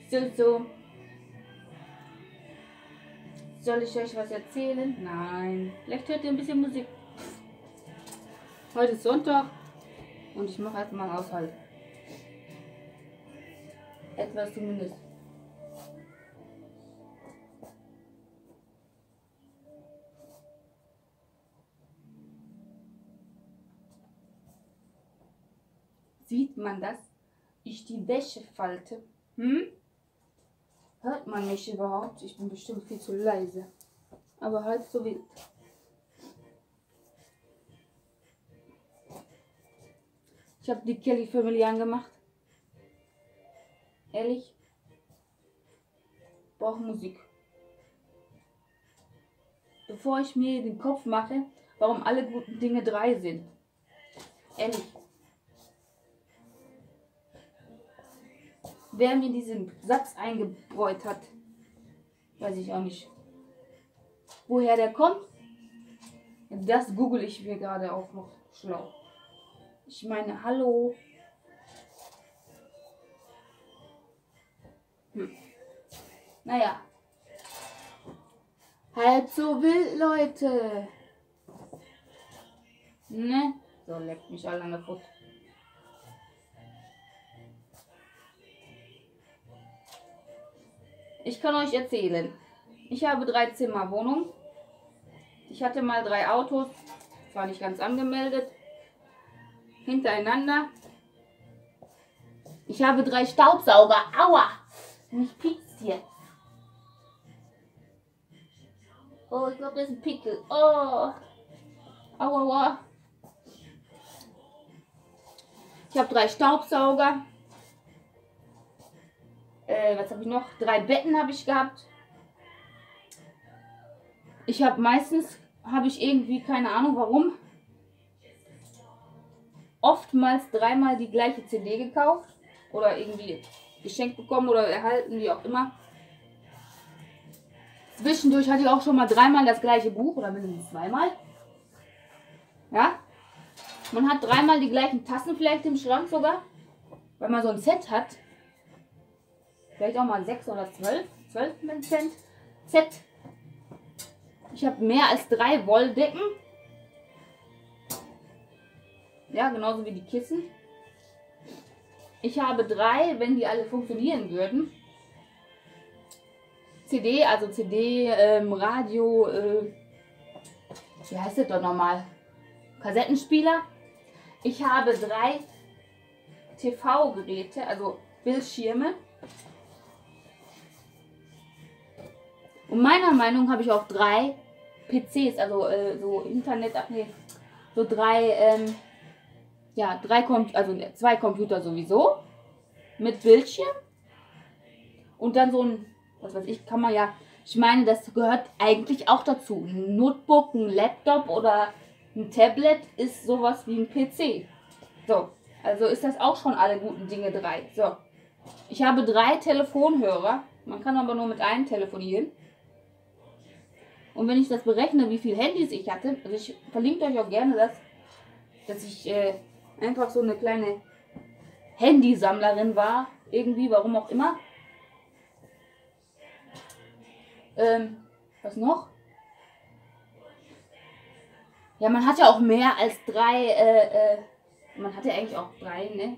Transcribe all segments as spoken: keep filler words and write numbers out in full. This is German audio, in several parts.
So, so. Soll ich euch was erzählen? Nein. Vielleicht hört ihr ein bisschen Musik. Heute ist Sonntag und ich mache erstmal einen Haushalt. Etwas zumindest. Sieht man das? Ich die Wäsche falte. Hm? Hört man mich überhaupt? Ich bin bestimmt viel zu leise. Aber halb so wild. Ich habe die Kelly Family angemacht. Ehrlich? Brauche Musik. Bevor ich mir den Kopf mache, warum alle guten Dinge drei sind. Ehrlich. Wer mir diesen Satz eingebräut hat, weiß ich auch nicht. Woher der kommt, das google ich mir gerade auch noch schlau. Ich meine, hallo. Hm. Naja. Halb so wild, Leute. Ne? So, leckt mich alle an der Fuß. Ich kann euch erzählen, ich habe drei Zimmer Wohnung. Ich hatte mal drei Autos, zwar nicht ganz angemeldet, hintereinander. Ich habe drei Staubsauger. Aua! Mich piekst hier. Oh, ich glaube, das ist ein Pickel. Oh! Aua, aua. Ich habe drei Staubsauger. Äh, was habe ich noch? Drei Betten habe ich gehabt. Ich habe meistens, habe ich irgendwie, keine Ahnung warum, oftmals dreimal die gleiche C D gekauft. Oder irgendwie geschenkt bekommen oder erhalten, wie auch immer. Zwischendurch hatte ich auch schon mal dreimal das gleiche Buch oder mindestens zweimal. Ja. Man hat dreimal die gleichen Tassen vielleicht im Schrank sogar. Weil man so ein Set hat. Vielleicht auch mal sechs oder zwölf. zwölf Cent Set. Ich habe mehr als drei Wolldecken. Ja, genauso wie die Kissen. Ich habe drei, wenn die alle funktionieren würden. C D, also C D, ähm, Radio, äh, wie heißt das doch nochmal? Kassettenspieler. Ich habe drei T V-Geräte, also Bildschirme. Und meiner Meinung nach habe ich auch drei P Cs, also äh, so Internet, ach nee, so drei, ähm, ja, drei, Com also zwei Computer sowieso mit Bildschirm und dann so ein, was weiß ich, kann man ja, ich meine, das gehört eigentlich auch dazu. Ein Notebook, ein Laptop oder ein Tablet ist sowas wie ein P C. So, also ist das auch schon alle guten Dinge drei. So, ich habe drei Telefonhörer, man kann aber nur mit einem telefonieren. Und wenn ich das berechne, wie viele Handys ich hatte, also ich verlinke euch auch gerne das, dass ich äh, einfach so eine kleine Handysammlerin war, irgendwie, warum auch immer. Ähm, was noch? Ja, man hat ja auch mehr als drei, äh, äh, man hat ja eigentlich auch drei, ne?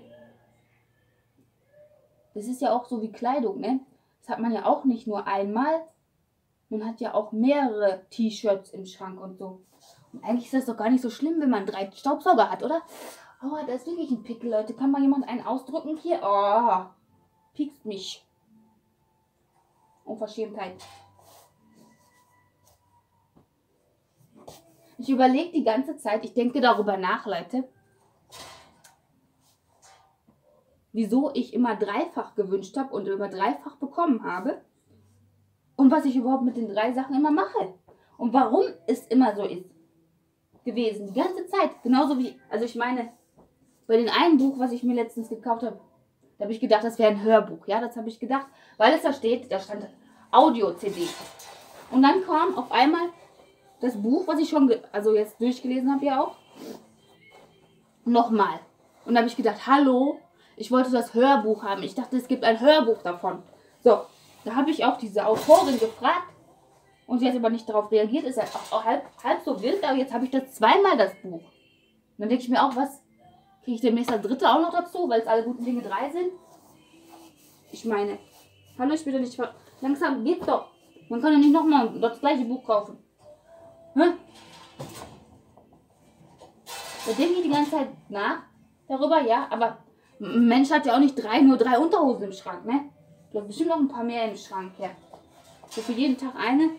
Das ist ja auch so wie Kleidung, ne? Das hat man ja auch nicht nur einmal. Man hat ja auch mehrere T-Shirts im Schrank und so. Und eigentlich ist das doch gar nicht so schlimm, wenn man drei Staubsauger hat, oder? Oh, da ist wirklich ein Pickel, Leute. Kann mal jemand einen ausdrücken hier? Oh, piekst mich. Unverschämtheit. Ich überlege die ganze Zeit, ich denke darüber nach, Leute, wieso ich immer dreifach gewünscht habe und immer dreifach bekommen habe. Und was ich überhaupt mit den drei Sachen immer mache. Und warum es immer so ist. Gewesen. Die ganze Zeit. Genauso wie, also ich meine, bei dem einen Buch, was ich mir letztens gekauft habe, da habe ich gedacht, das wäre ein Hörbuch. Ja, das habe ich gedacht. Weil es da steht, da stand Audio-C D. Und dann kam auf einmal das Buch, was ich schon, also jetzt durchgelesen habe ja auch. Nochmal. Und da habe ich gedacht, hallo, ich wollte das Hörbuch haben. Ich dachte, es gibt ein Hörbuch davon. So, da habe ich auch diese Autorin gefragt. Und sie hat aber nicht darauf reagiert. Ist halt auch, auch halb, halb so wild. Aber jetzt habe ich das zweimal, das Buch. Und dann denke ich mir auch, was? Kriege ich demnächst das dritte auch noch dazu, weil es alle guten Dinge drei sind? Ich meine, hallo, ich will doch nicht ver... Langsam geht's doch. Man kann ja nicht nochmal das gleiche Buch kaufen. Hä? Da denke ich die ganze Zeit nach darüber, ja, aber ein Mensch hat ja auch nicht drei, nur drei Unterhosen im Schrank, ne? Du hast bestimmt noch ein paar mehr im Schrank, ja. So für jeden Tag eine.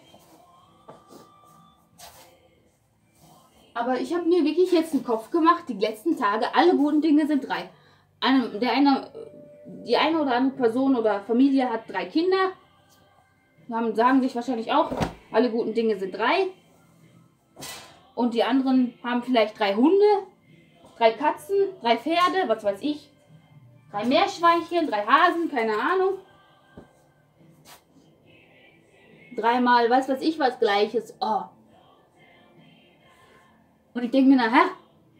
Aber ich habe mir wirklich jetzt einen Kopf gemacht, die letzten Tage, alle guten Dinge sind drei. Eine, der eine, die eine oder andere Person oder Familie hat drei Kinder. Haben, sagen sich wahrscheinlich auch, alle guten Dinge sind drei. Und die anderen haben vielleicht drei Hunde, drei Katzen, drei Pferde, was weiß ich. Drei Meerschweinchen, drei Hasen, keine Ahnung. Dreimal, was weiß ich, was Gleiches. Oh. Und ich denke mir, nachher,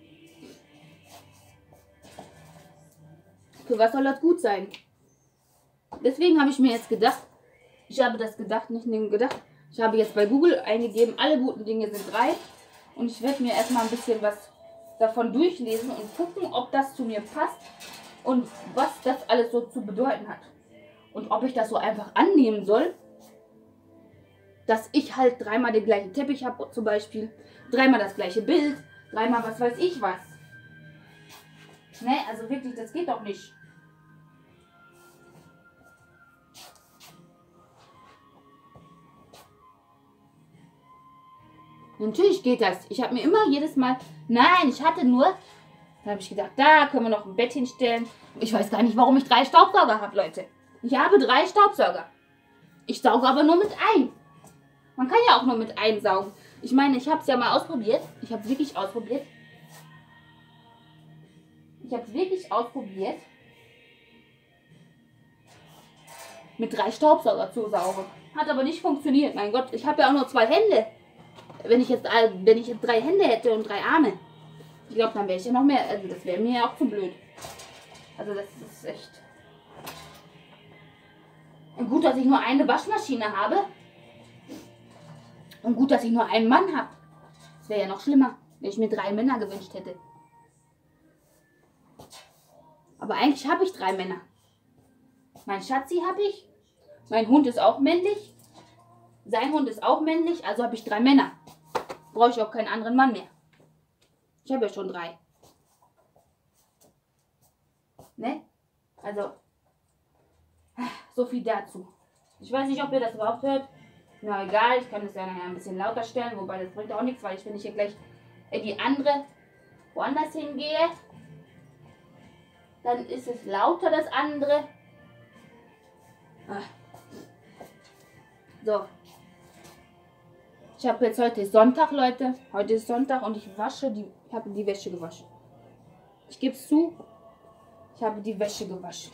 für was soll das gut sein? Deswegen habe ich mir jetzt gedacht, ich habe das gedacht, nicht nur gedacht, ich habe jetzt bei Google eingegeben, alle guten Dinge sind drei. Und ich werde mir erstmal ein bisschen was davon durchlesen und gucken, ob das zu mir passt und was das alles so zu bedeuten hat. Und ob ich das so einfach annehmen soll, dass ich halt dreimal den gleichen Teppich habe, zum Beispiel, dreimal das gleiche Bild, dreimal was weiß ich was. Ne, also wirklich, das geht doch nicht. Natürlich geht das. Ich habe mir immer jedes Mal, nein, ich hatte nur, da habe ich gedacht, da können wir noch ein Bett hinstellen. Ich weiß gar nicht, warum ich drei Staubsauger habe, Leute. Ich habe drei Staubsauger. Ich sauge aber nur mit ein. Man kann ja auch nur mit einsaugen. Ich meine, ich habe es ja mal ausprobiert. Ich habe es wirklich ausprobiert. Ich habe es wirklich ausprobiert, mit drei Staubsauger zu saugen. Hat aber nicht funktioniert. Mein Gott, ich habe ja auch nur zwei Hände. Wenn ich jetzt, wenn ich jetzt drei Hände hätte und drei Arme, ich glaube, dann wäre ich ja noch mehr. Also das wäre mir ja auch zu blöd. Also das ist echt. Und gut, dass ich nur eine Waschmaschine habe. Und gut, dass ich nur einen Mann habe. Das wäre ja noch schlimmer, wenn ich mir drei Männer gewünscht hätte. Aber eigentlich habe ich drei Männer. Mein Schatzi habe ich. Mein Hund ist auch männlich. Sein Hund ist auch männlich. Also habe ich drei Männer. Brauche ich auch keinen anderen Mann mehr. Ich habe ja schon drei. Ne? Also, so viel dazu. Ich weiß nicht, ob ihr das überhaupt hört. Na egal, ich kann das ja nachher ein bisschen lauter stellen. Wobei, das bringt auch nichts, weil ich, wenn ich hier gleich in die andere woanders hingehe, dann ist es lauter, das andere. So. Ich habe jetzt heute Sonntag, Leute. Heute ist Sonntag und ich wasche die. Ich habe die Wäsche gewaschen. Ich gebe es zu. Ich habe die Wäsche gewaschen.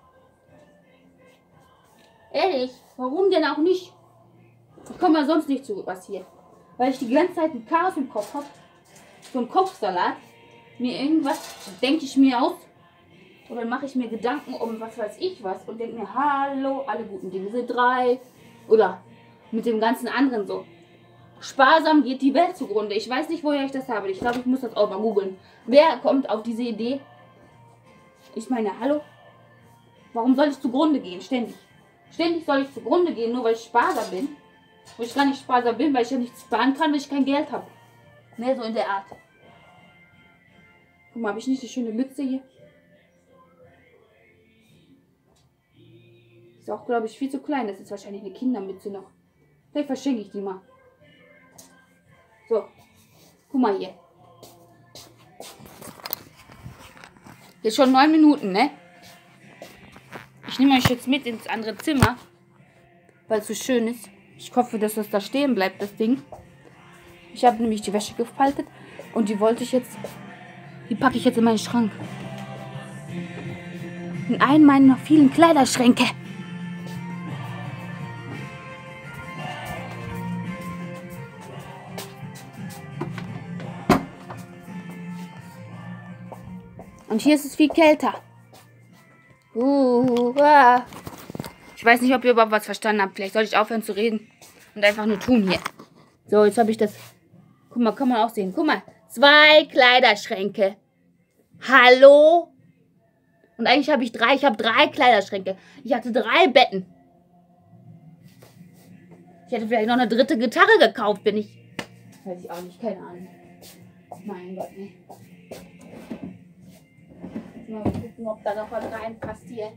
Ehrlich, warum denn auch nicht? Ich komme ja sonst nicht zu was hier. Weil ich die ganze Zeit ein Chaos im Kopf habe. So ein Kopfsalat. Mir irgendwas denke ich mir aus. Oder mache ich mir Gedanken um was weiß ich was. Und denke mir, hallo, alle guten Dinge sind drei. Oder mit dem ganzen anderen so. Sparsam geht die Welt zugrunde. Ich weiß nicht, woher ich das habe. Ich glaube, ich muss das auch mal googeln. Wer kommt auf diese Idee? Ich meine, hallo? Warum soll ich zugrunde gehen? Ständig. Ständig soll ich zugrunde gehen, nur weil ich sparsam bin. Wo ich gar nicht sparsam bin, weil ich ja nichts sparen kann, weil ich kein Geld habe. Ne, so in der Art. Guck mal, habe ich nicht die schöne Mütze hier? Ist auch, glaube ich, viel zu klein. Das ist wahrscheinlich eine Kindermütze noch. Vielleicht verschenke ich die mal. So. Guck mal hier. Jetzt schon neun Minuten, ne? Ich nehme euch jetzt mit ins andere Zimmer, weil es so schön ist. Ich hoffe, dass das da stehen bleibt, das Ding. Ich habe nämlich die Wäsche gefaltet und die wollte ich jetzt, die packe ich jetzt in meinen Schrank. In einen meiner vielen Kleiderschränke. Und hier ist es viel kälter. Uh, uh. Ich weiß nicht, ob ihr überhaupt was verstanden habt. Vielleicht soll ich aufhören zu reden und einfach nur tun hier. So, jetzt habe ich das... Guck mal, kann man auch sehen. Guck mal, zwei Kleiderschränke. Hallo? Und eigentlich habe ich drei. Ich habe drei Kleiderschränke. Ich hatte drei Betten. Ich hätte vielleicht noch eine dritte Gitarre gekauft, bin ich... Weiß ich auch nicht, keine Ahnung. Mein Gott, ne. Mal gucken, ob da noch was reinpasst hier.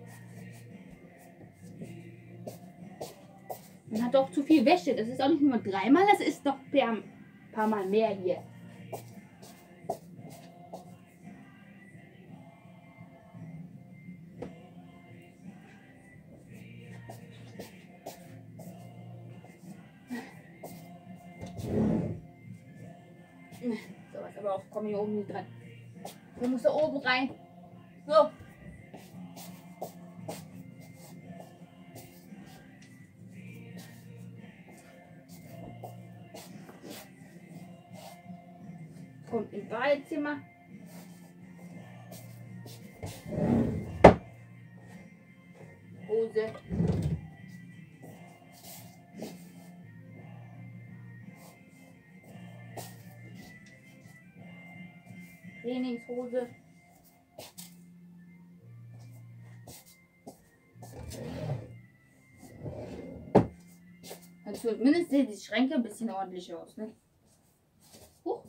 Man hat doch zu viel Wäsche. Das ist auch nicht nur dreimal, das ist doch ein paar Mal mehr hier. So, was aber auch, komm hier oben nicht dran. Du musst da oben rein. So. Kommt ins Badezimmer. Hose. Trainingshose. Also zumindest sehen die Schränke ein bisschen ordentlich aus, ne? Huch.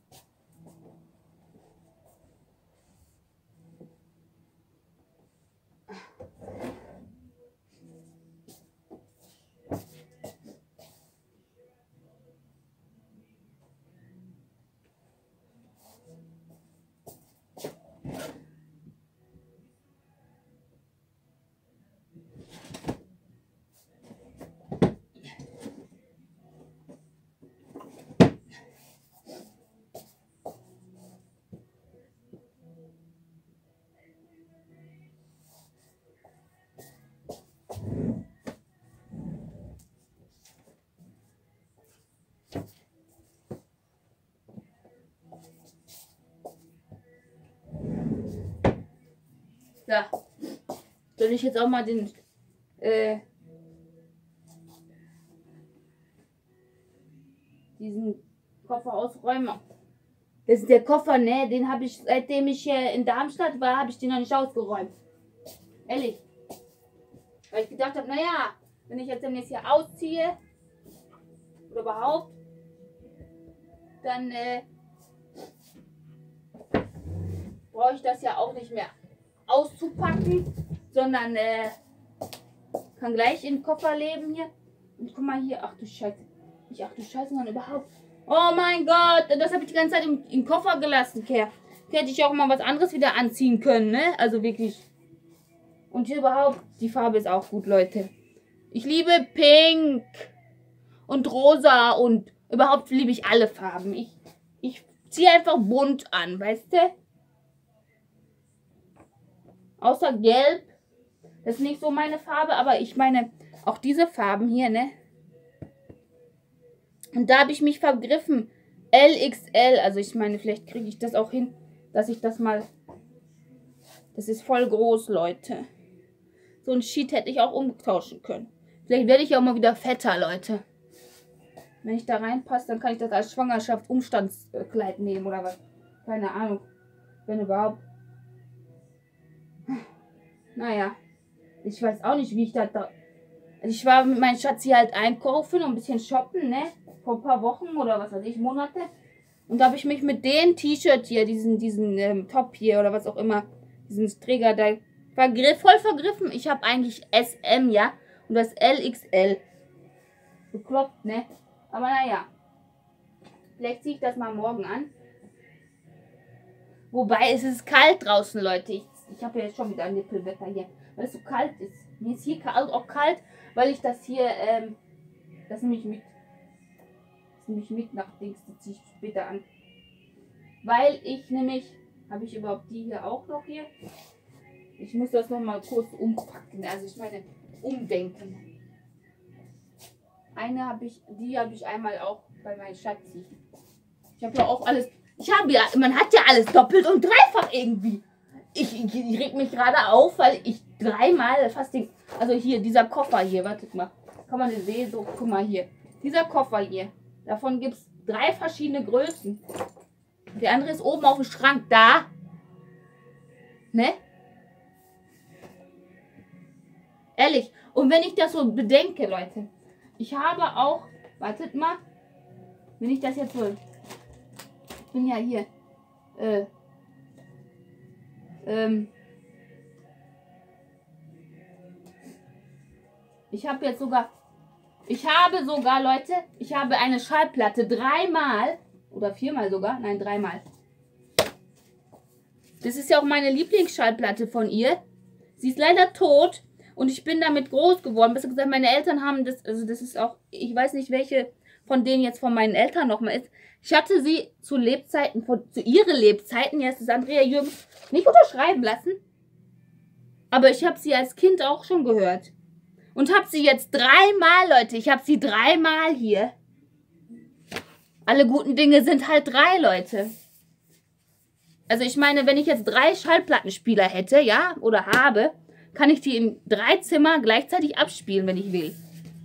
Ja. Soll ich jetzt auch mal den äh, diesen Koffer ausräumen? Das ist der Koffer, ne? Den habe ich, seitdem ich hier in Darmstadt war, habe ich den noch nicht ausgeräumt. Ehrlich. Weil ich gedacht habe, naja, wenn ich jetzt demnächst hier ausziehe oder überhaupt, dann äh, brauche ich das ja auch nicht mehr auszupacken, sondern äh, kann gleich in den Koffer leben hier. Und guck mal hier, ach du Scheiße. Nicht ach du Scheiße, sondern überhaupt. Oh mein Gott, das habe ich die ganze Zeit im, im Koffer gelassen, Kerl. Hier hätte ich auch mal was anderes wieder anziehen können, ne? Also wirklich. Und hier überhaupt, die Farbe ist auch gut, Leute. Ich liebe Pink und Rosa und überhaupt liebe ich alle Farben. Ich, ich ziehe einfach bunt an, weißt du? Außer Gelb. Das ist nicht so meine Farbe, aber ich meine auch diese Farben hier, ne? Und da habe ich mich vergriffen. L X L. Also ich meine, vielleicht kriege ich das auch hin, dass ich das mal... Das ist voll groß, Leute. So ein Sheet hätte ich auch umtauschen können. Vielleicht werde ich auch mal wieder fetter, Leute. Wenn ich da reinpasse, dann kann ich das als Schwangerschaftsumstandskleid nehmen oder was. Keine Ahnung. Wenn überhaupt. Naja. Ich weiß auch nicht, wie ich das da... Also ich war mit meinem Schatz hier halt einkaufen und ein bisschen shoppen, ne? Vor ein paar Wochen oder was weiß ich, Monate. Und da habe ich mich mit dem T-Shirt hier, diesen, diesen ähm, Top hier oder was auch immer, diesen Träger da vergriff, voll vergriffen. Ich habe eigentlich S M, ja? Und das L X L. Bekloppt, ne? Aber naja. Vielleicht ziehe ich das mal morgen an. Wobei, es ist kalt draußen, Leute. Ich, ich habe ja jetzt schon wieder ein Nippelwetter hier. Weil es so kalt ist. Mir ist hier kalt, auch kalt, weil ich das hier, ähm, das nehme ich mit. Das nehme ich mit nach Dings, das ziehe ich später an. Weil ich nämlich, habe ich überhaupt die hier auch noch hier? Ich muss das noch mal kurz umpacken, also ich meine, umdenken. Eine habe ich, die habe ich einmal auch bei meinem Schatzi. Ich habe ja auch alles, ich habe ja, man hat ja alles doppelt und dreifach irgendwie. ich, ich, ich reg mich gerade auf, weil ich dreimal fast den... Also hier, dieser Koffer hier, wartet mal. Kann man den sehen? So, guck mal hier. Dieser Koffer hier. Davon gibt es drei verschiedene Größen. Der andere ist oben auf dem Schrank. Da. Ne? Ehrlich. Und wenn ich das so bedenke, Leute. Ich habe auch... Wartet mal. Wenn ich das jetzt wohl... Ich bin ja hier... Äh... Ähm... Ich habe jetzt sogar... Ich habe sogar, Leute... Ich habe eine Schallplatte dreimal... Oder viermal sogar. Nein, dreimal. Das ist ja auch meine Lieblingsschallplatte von ihr. Sie ist leider tot. Und ich bin damit groß geworden. Besser gesagt, meine Eltern haben das... Also das ist auch... Ich weiß nicht, welche von denen jetzt von meinen Eltern nochmal ist. Ich hatte sie zu Lebzeiten... Von, zu ihren Lebzeiten, jetzt ist Andrea Jürgens, nicht unterschreiben lassen. Aber ich habe sie als Kind auch schon gehört. Und habe sie jetzt dreimal, Leute. Ich habe sie dreimal hier. Alle guten Dinge sind halt drei, Leute. Also ich meine, wenn ich jetzt drei Schallplattenspieler hätte, ja, oder habe, kann ich die in drei Zimmer gleichzeitig abspielen, wenn ich will.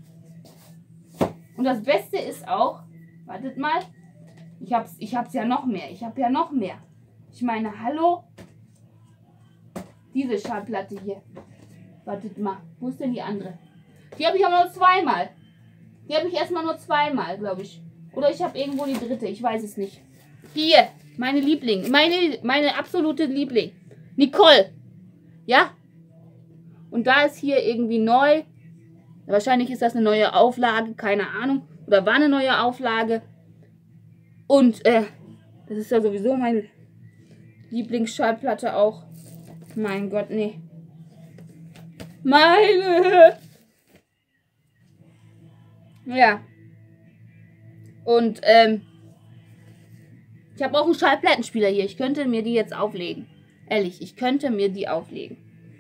Und das Beste ist auch, wartet mal, ich hab's, ich hab's ja noch mehr, ich habe ja noch mehr. Ich meine, hallo, diese Schallplatte hier. Wartet mal, wo ist denn die andere? Die habe ich aber nur zweimal. Die habe ich erstmal nur zweimal, glaube ich. Oder ich habe irgendwo die dritte, ich weiß es nicht. Hier, meine Liebling, meine, meine absolute Liebling. Nicole. Ja? Und da ist hier irgendwie neu. Wahrscheinlich ist das eine neue Auflage, keine Ahnung. Oder war eine neue Auflage. Und äh, das ist ja sowieso meine Lieblingsschallplatte auch. Mein Gott, nee. Meine. Ja. Und ähm, ich habe auch einen Schallplattenspieler hier. Ich könnte mir die jetzt auflegen. Ehrlich, ich könnte mir die auflegen.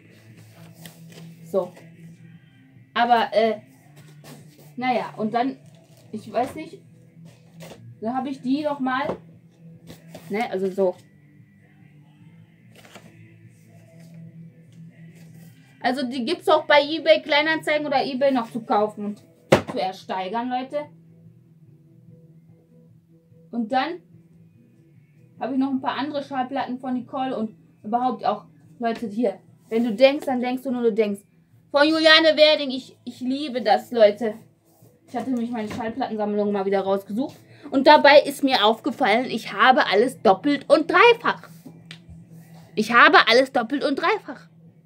So. Aber, äh, naja, und dann, ich weiß nicht, dann habe ich die noch mal, ne, also so. Also die gibt es auch bei eBay Kleinanzeigen oder eBay noch zu kaufen und zu ersteigern, Leute. Und dann habe ich noch ein paar andere Schallplatten von Nicole und überhaupt auch, Leute, hier. Wenn du denkst, dann denkst du nur, du denkst. Von Juliane Werding, ich, ich liebe das, Leute. Ich hatte nämlich meine Schallplattensammlung mal wieder rausgesucht. Und dabei ist mir aufgefallen, ich habe alles doppelt und dreifach. Ich habe alles doppelt und dreifach.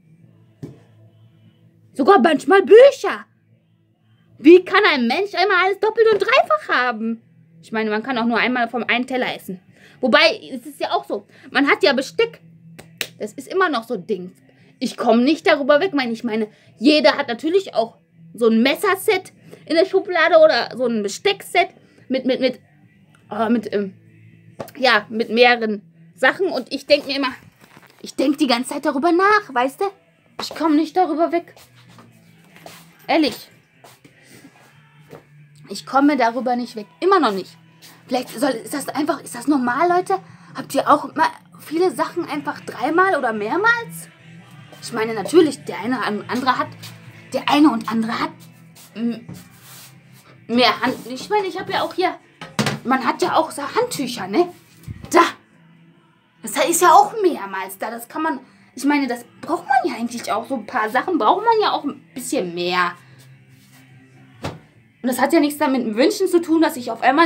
Sogar manchmal Bücher. Wie kann ein Mensch einmal alles doppelt und dreifach haben? Ich meine, man kann auch nur einmal vom einen Teller essen. Wobei, es ist ja auch so, man hat ja Besteck. Das ist immer noch so ein Ding. Ich komme nicht darüber weg. Ich meine, jeder hat natürlich auch so ein Messerset in der Schublade oder so ein Besteckset mit, mit, mit, oh, mit, ähm, ja, mit mehreren Sachen. Und ich denke mir immer, ich denke die ganze Zeit darüber nach, weißt du? Ich komme nicht darüber weg. Ehrlich. Ich komme darüber nicht weg. Immer noch nicht. Vielleicht soll, ist das einfach, ist das normal, Leute? Habt ihr auch mal viele Sachen einfach dreimal oder mehrmals? Ich meine, natürlich, der eine und andere hat, der eine und andere hat mehr Hand. Ich meine, ich habe ja auch hier, man hat ja auch so Handtücher, ne? Da. Das ist ja auch mehrmals da. Das kann man, ich meine, das braucht man ja eigentlich auch. So ein paar Sachen braucht man ja auch ein bisschen mehr. Und das hat ja nichts damit mit Wünschen zu tun, dass ich auf einmal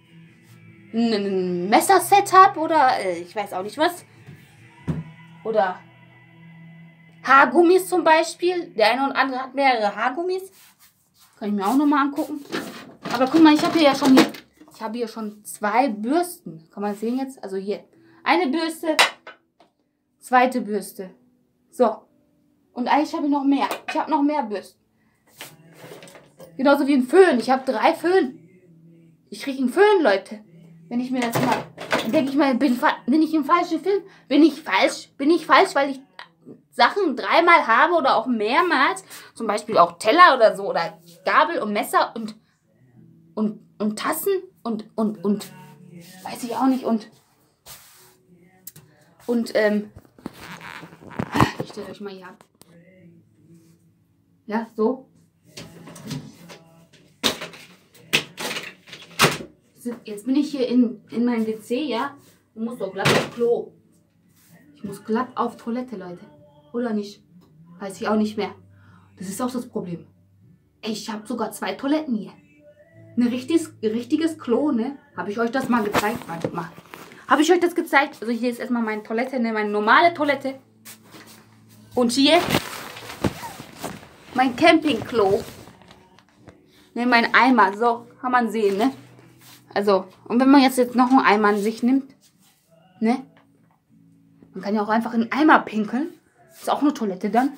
ein Messerset habe oder äh, ich weiß auch nicht was. Oder Haargummis zum Beispiel. Der eine und andere hat mehrere Haargummis. Kann ich mir auch nochmal angucken. Aber guck mal, ich habe hier ja schon hier, ich habe hier schon zwei Bürsten. Kann man sehen jetzt? Also hier eine Bürste, zweite Bürste. So. Und eigentlich habe ich noch mehr. Ich habe noch mehr Bürsten. Genauso wie ein Föhn. Ich habe drei Föhn. Ich kriege einen Föhn, Leute. Wenn ich mir das mal, dann denke ich mal, bin, bin ich im falschen Film? Bin ich falsch? Bin ich falsch, weil ich Sachen dreimal habe oder auch mehrmals? Zum Beispiel auch Teller oder so oder Gabel und Messer und und und Tassen und und und weiß ich auch nicht und und ähm stellt euch mal hier ab. Ja, so. Jetzt bin ich hier in, in meinem W C, ja. Ich muss doch glatt auf Klo. Ich muss glatt auf Toilette, Leute. Oder nicht? Weiß ich auch nicht mehr. Das ist auch das Problem. Ich habe sogar zwei Toiletten hier. Ein richtiges, richtiges Klo, ne? Habe ich euch das mal gezeigt? Warte mal. Habe ich euch das gezeigt? Also hier ist erstmal meine Toilette, ne? Meine normale Toilette. Und hier mein Campingklo. Ne, mein Eimer. So, kann man sehen, ne? Also, und wenn man jetzt, jetzt noch einen Eimer an sich nimmt, ne? Man kann ja auch einfach in einen Eimer pinkeln. Ist auch eine Toilette dann.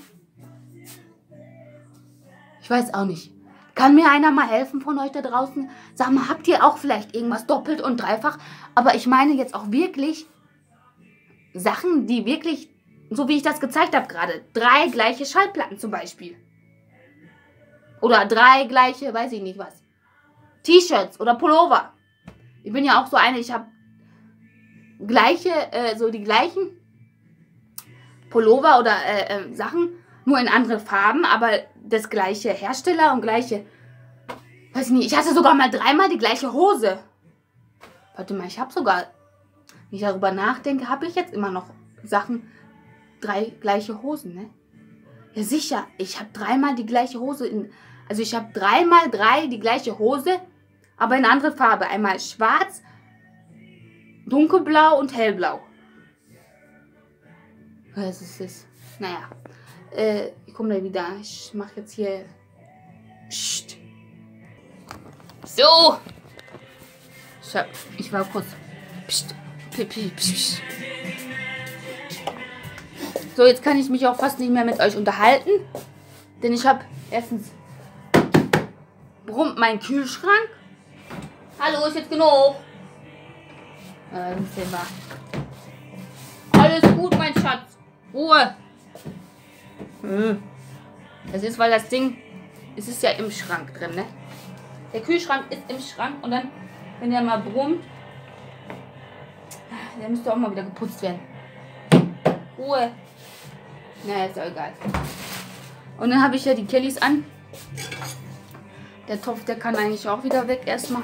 Ich weiß auch nicht. Kann mir einer mal helfen von euch da draußen? Sag mal, habt ihr auch vielleicht irgendwas doppelt und dreifach? Aber ich meine jetzt auch wirklich Sachen, die wirklich, so wie ich das gezeigt habe gerade, drei gleiche Schallplatten zum Beispiel. Oder drei gleiche, weiß ich nicht was. T-Shirts oder Pullover. Ich bin ja auch so eine, ich habe gleiche, äh, so die gleichen Pullover oder äh, äh, Sachen, nur in andere Farben, aber das gleiche Hersteller und gleiche, weiß ich nicht, ich hatte sogar mal dreimal die gleiche Hose. Warte mal, ich habe sogar, wenn ich darüber nachdenke, habe ich jetzt immer noch Sachen, drei gleiche Hosen, ne? Ja sicher, ich habe dreimal die gleiche Hose, in, also ich habe dreimal drei die gleiche Hose, aber in andere Farbe. Einmal schwarz, dunkelblau und hellblau. Was ist das? Naja. Äh, ich komme da wieder. Ich mache jetzt hier. Psst. So. Ich war kurz. Psst. Psst. Psst. So, jetzt kann ich mich auch fast nicht mehr mit euch unterhalten. Denn ich habe erstens brummt mein Kühlschrank. Hallo, ist jetzt genug. Äh, sehen wir. Alles gut, mein Schatz. Ruhe. Hm. Das ist, weil das Ding, es ist ja im Schrank drin, ne? Der Kühlschrank ist im Schrank und dann, wenn der mal brummt, der müsste auch mal wieder geputzt werden. Ruhe. Naja, ist doch egal. Und dann habe ich ja die Kellys an. Der Topf, der kann eigentlich auch wieder weg erstmal.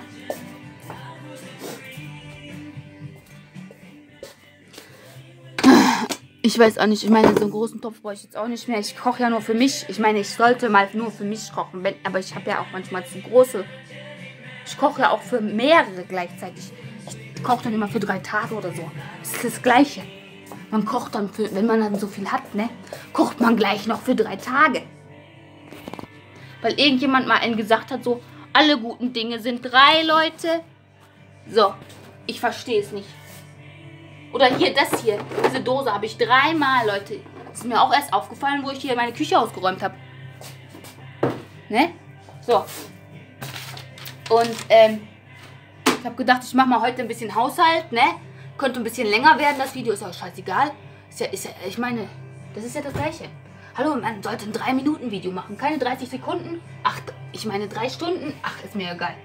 Ich weiß auch nicht, ich meine, so einen großen Topf brauche ich jetzt auch nicht mehr. Ich koche ja nur für mich. Ich meine, ich sollte mal nur für mich kochen, wenn, aber ich habe ja auch manchmal zu große. Ich koche ja auch für mehrere gleichzeitig. Ich koche dann immer für drei Tage oder so. Das ist das Gleiche. Man kocht dann, für, wenn man dann so viel hat, ne, kocht man gleich noch für drei Tage. Weil irgendjemand mal einen gesagt hat, so, alle guten Dinge sind drei, Leute. So, ich verstehe es nicht. Oder hier, das hier, diese Dose habe ich dreimal, Leute. Das ist mir auch erst aufgefallen, wo ich hier meine Küche ausgeräumt habe. Ne? So. Und, ähm, ich habe gedacht, ich mache mal heute ein bisschen Haushalt, ne? Könnte ein bisschen länger werden, das Video ist auch scheißegal. Ist ja, ist ja, ich meine, das ist ja das Gleiche. Hallo, man sollte ein drei Minuten Video machen, keine dreißig Sekunden. Ach, ich meine drei Stunden. Ach, ist mir egal.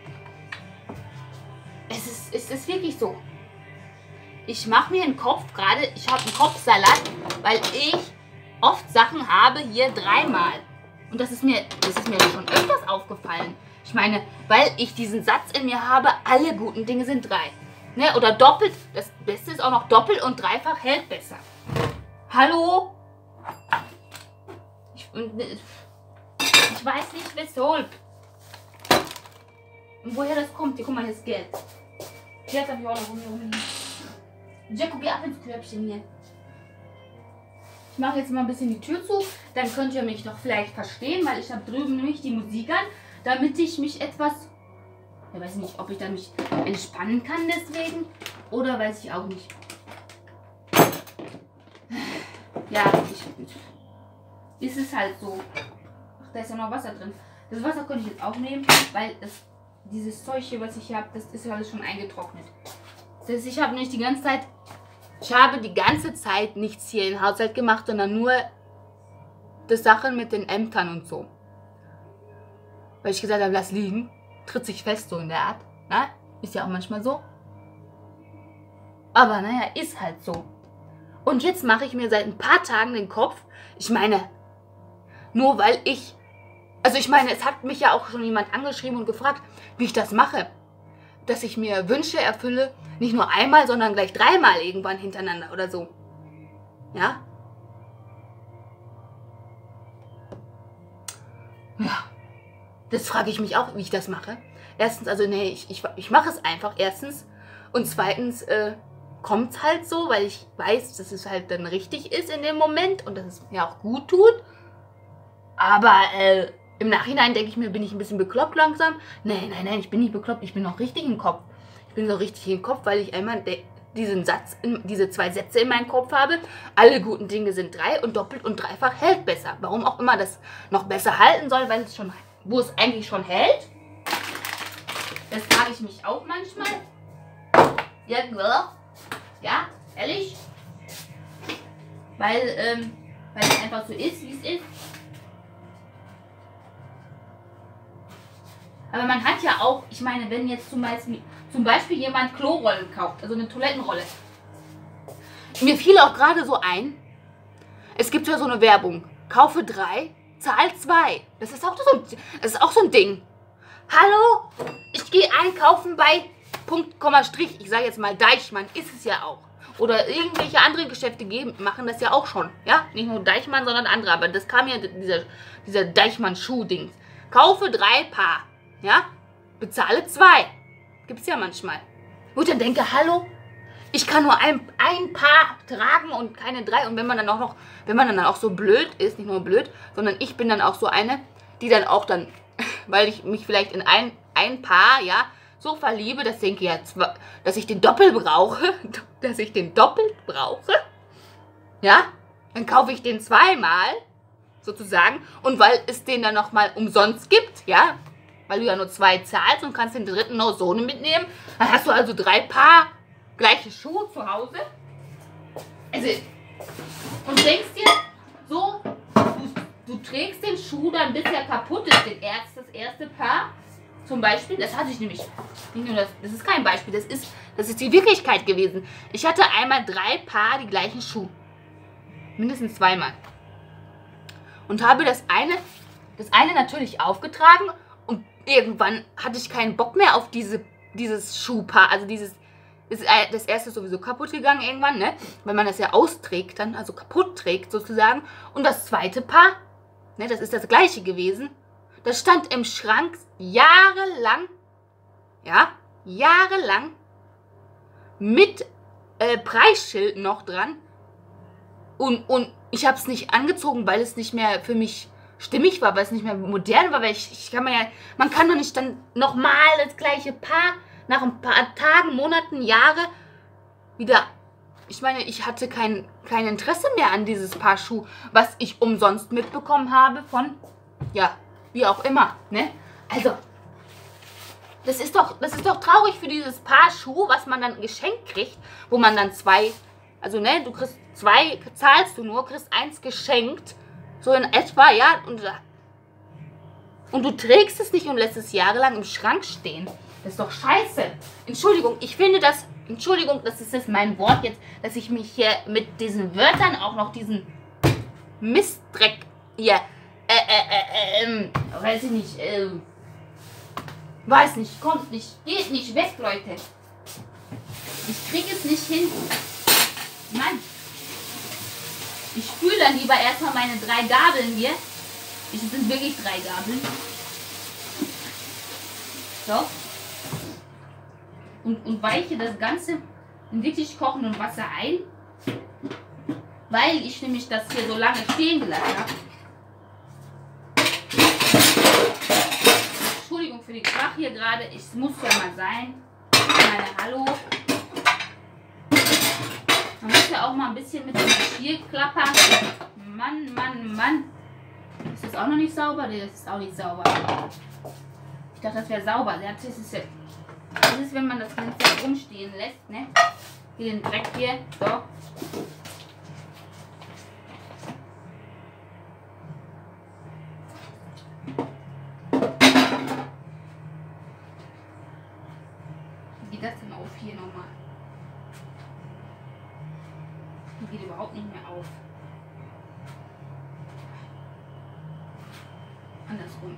Es ist, es ist wirklich so. Ich mache mir einen Kopf gerade, ich habe einen Kopfsalat, weil ich oft Sachen habe hier dreimal. Und das ist mir, das ist mir schon öfters aufgefallen. Ich meine, weil ich diesen Satz in mir habe, alle guten Dinge sind drei. Ne? Oder doppelt, das Beste ist auch noch doppelt und dreifach hält besser. Hallo? Ich, ich weiß nicht weshalb. Und woher das kommt. Hier, guck mal, hier ist Geld. Hier habe ich auch noch rumliegen. Jacko, geh ab ins Körbchen hier. Ich mache jetzt mal ein bisschen die Tür zu. Dann könnt ihr mich doch vielleicht verstehen, weil ich habe drüben nämlich die Musik an, damit ich mich etwas... Ich weiß nicht, ob ich dann mich entspannen kann deswegen. Oder weiß ich auch nicht. Ja, ich... Ist es halt so. Ach, da ist ja noch Wasser drin. Das Wasser könnte ich jetzt auch nehmen, weil das, dieses Zeug hier, was ich hier habe, das ist ja alles schon eingetrocknet. Das heißt, ich habe nicht die ganze Zeit... Ich habe die ganze Zeit nichts hier im Haushalt gemacht, sondern nur das Sachen mit den Ämtern und so. Weil ich gesagt habe, lass liegen. Tritt sich fest so in der Art. Na? Ist ja auch manchmal so. Aber naja, ist halt so. Und jetzt mache ich mir seit ein paar Tagen den Kopf, ich meine, nur weil ich, also ich meine, es hat mich ja auch schon jemand angeschrieben und gefragt, wie ich das mache. Dass ich mir Wünsche erfülle, nicht nur einmal, sondern gleich dreimal irgendwann hintereinander oder so. Ja? Ja. Das frage ich mich auch, wie ich das mache. Erstens, also nee, ich, ich, ich mache es einfach, erstens. Und zweitens äh, kommt es halt so, weil ich weiß, dass es halt dann richtig ist in dem Moment und dass es mir auch gut tut. Aber äh, im Nachhinein denke ich mir, bin ich ein bisschen bekloppt langsam. Nein, nein, nein, ich bin nicht bekloppt, ich bin noch richtig im Kopf. Ich bin so richtig im Kopf, weil ich einmal diesen Satz, diese zwei Sätze in meinem Kopf habe. Alle guten Dinge sind drei und doppelt und dreifach hält besser. Warum auch immer das noch besser halten soll, weil es schon, wo es eigentlich schon hält. Das frage ich mich auch manchmal. Ja, ja, ehrlich. Weil, ähm, weil es einfach so ist, wie es ist. Aber man hat ja auch, ich meine, wenn jetzt zum Beispiel, zum Beispiel jemand Klorollen kauft, also eine Toilettenrolle. Mir fiel auch gerade so ein, es gibt ja so eine Werbung, kaufe drei, zahl zwei. Das ist auch so ein, das ist auch so ein Ding. Hallo, ich gehe einkaufen bei Punkt, Komma, Strich, ich sage jetzt mal Deichmann, ist es ja auch. Oder irgendwelche andere Geschäfte geben, machen das ja auch schon. Ja, nicht nur Deichmann, sondern andere. Aber das kam ja, dieser, dieser Deichmann-Schuh-Dings. Kaufe drei Paar. Ja, bezahle zwei. Gibt es ja manchmal. Wo ich dann denke, hallo, ich kann nur ein, ein Paar tragen und keine drei. Und wenn man dann auch noch, wenn man dann auch so blöd ist, nicht nur blöd, sondern ich bin dann auch so eine, die dann auch dann, weil ich mich vielleicht in ein, ein Paar, ja, so verliebe, dass ich denke, ja, dass ich den doppelt brauche, dass ich den doppelt brauche, ja, dann kaufe ich den zweimal, sozusagen, und weil es den dann nochmal umsonst gibt, ja, weil du ja nur zwei zahlst und kannst den dritten noch so mitnehmen. Dann hast du also drei Paar gleiche Schuhe zu Hause. Also, und denkst dir, so, du, du trägst den Schuh dann, bis er kaputt ist, den erst, das erste Paar. Zum Beispiel, das hatte ich nämlich, nicht nur das, das ist kein Beispiel, das ist, das ist die Wirklichkeit gewesen. Ich hatte einmal drei Paar die gleichen Schuhe. Mindestens zweimal. Und habe das eine, das eine natürlich aufgetragen. Und irgendwann hatte ich keinen Bock mehr auf diese, dieses Schuhpaar. Also dieses, das, das erste ist sowieso kaputt gegangen irgendwann, ne? Weil man das ja austrägt dann, also kaputt trägt sozusagen. Und das zweite Paar, ne, das ist das gleiche gewesen. Das stand im Schrank jahrelang, ja, jahrelang mit äh, Preisschild noch dran. Und, und ich habe es nicht angezogen, weil es nicht mehr für mich stimmig war, weil es nicht mehr modern war, weil ich, ich kann man ja, man kann doch nicht dann nochmal das gleiche Paar nach ein paar Tagen, Monaten, Jahre wieder, ich meine, ich hatte kein, kein Interesse mehr an dieses Paar Schuh, was ich umsonst mitbekommen habe von, ja, wie auch immer, ne? Also, das ist doch, das ist doch traurig für dieses Paar Schuh, was man dann geschenkt kriegt, wo man dann zwei, also ne, du kriegst zwei, zahlst du nur, kriegst eins geschenkt, so in etwa, ja, und, und du trägst es nicht und lässt es jahrelang im Schrank stehen. Das ist doch scheiße. Entschuldigung, ich finde das, Entschuldigung, das ist jetzt mein Wort jetzt, dass ich mich hier mit diesen Wörtern auch noch diesen Mistdreck hier, äh, äh, äh, ähm, weiß ich nicht, äh, weiß nicht, kommt nicht, geht nicht weg, Leute. Ich krieg es nicht hin. Mann. Ich spüle dann lieber erstmal meine drei Gabeln hier. Es sind wirklich drei Gabeln. So. Und, und weiche das Ganze in wirklich kochendem Wasser ein. Weil ich nämlich das hier so lange stehen gelassen habe. Entschuldigung für die Krach hier gerade. Es muss ja mal sein. Meine Hallo. Man muss ja auch mal ein bisschen mit dem Geschirr klappern. Mann, Mann, Mann. Ist das auch noch nicht sauber? Nee, das ist auch nicht sauber. Ich dachte, das wäre sauber. Das ist, ja, das ist, wenn man das Ganze rumstehen lässt, ne? Hier den Dreck hier. So. Wie geht das denn auf hier nochmal? geht überhaupt nicht mehr auf. Andersrum.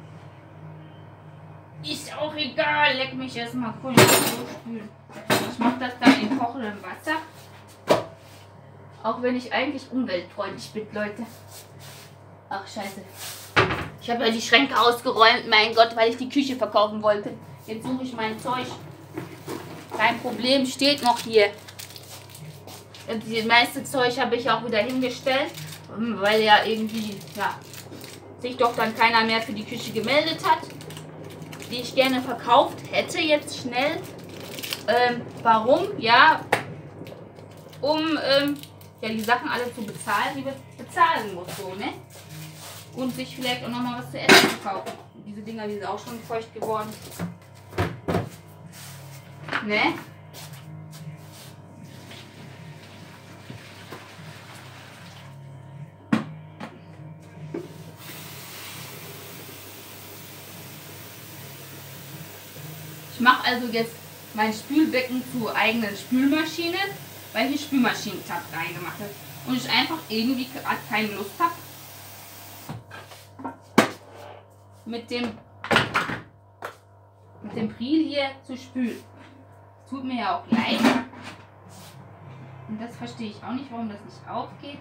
Ist auch egal, leck mich erstmal voll spülen. Ich mache das dann in kochendem Wasser. Auch wenn ich eigentlich umweltfreundlich bin, Leute. Ach, scheiße. Ich habe ja die Schränke ausgeräumt, mein Gott, weil ich die Küche verkaufen wollte. Jetzt suche ich mein Zeug. Kein Problem, steht noch hier. Und das meiste Zeug habe ich auch wieder hingestellt, weil ja irgendwie, ja, sich doch dann keiner mehr für die Küche gemeldet hat, die ich gerne verkauft hätte jetzt schnell. Ähm, warum? Ja, um ähm, ja, die Sachen alle zu bezahlen, die man bezahlen muss, so, ne? Und sich vielleicht auch noch mal was zu essen zu kaufen. Diese Dinger, die sind auch schon feucht geworden. Ne? Ich mache also jetzt mein Spülbecken zur eigenen Spülmaschine, weil ich einen Spülmaschinentab reingemacht habe. Und ich einfach irgendwie keine Lust habe, mit dem, mit dem Priel hier zu spülen. Das tut mir ja auch leid. Und das verstehe ich auch nicht, warum das nicht aufgeht.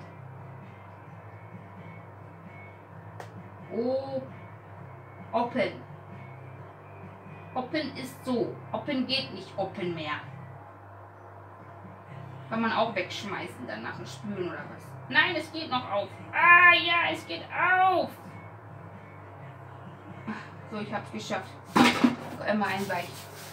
Oh, Open. Open ist so. Open geht nicht Open mehr. Kann man auch wegschmeißen dann nach dem Spülen oder was? Nein, es geht noch auf. Ah ja, es geht auf. So, ich hab's geschafft. Immer ein Weich.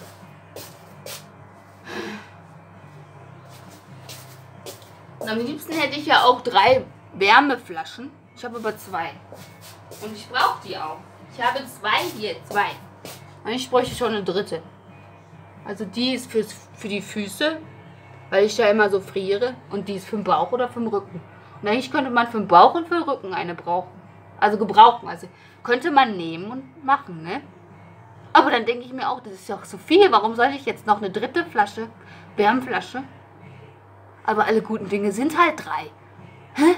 Und am liebsten hätte ich ja auch drei Wärmeflaschen. Ich habe aber zwei. Und ich brauche die auch. Ich habe zwei hier, zwei. Und ich bräuchte schon eine dritte. Also die ist fürs, für die Füße, weil ich ja immer so friere. Und die ist für den Bauch oder für den Rücken. Und eigentlich könnte man für den Bauch und für den Rücken eine brauchen. Also gebrauchen. Also könnte man nehmen und machen, ne? Aber dann denke ich mir auch, das ist ja auch so viel. Warum soll ich jetzt noch eine dritte Flasche, Wärmflasche? Aber alle guten Dinge sind halt drei. Hä?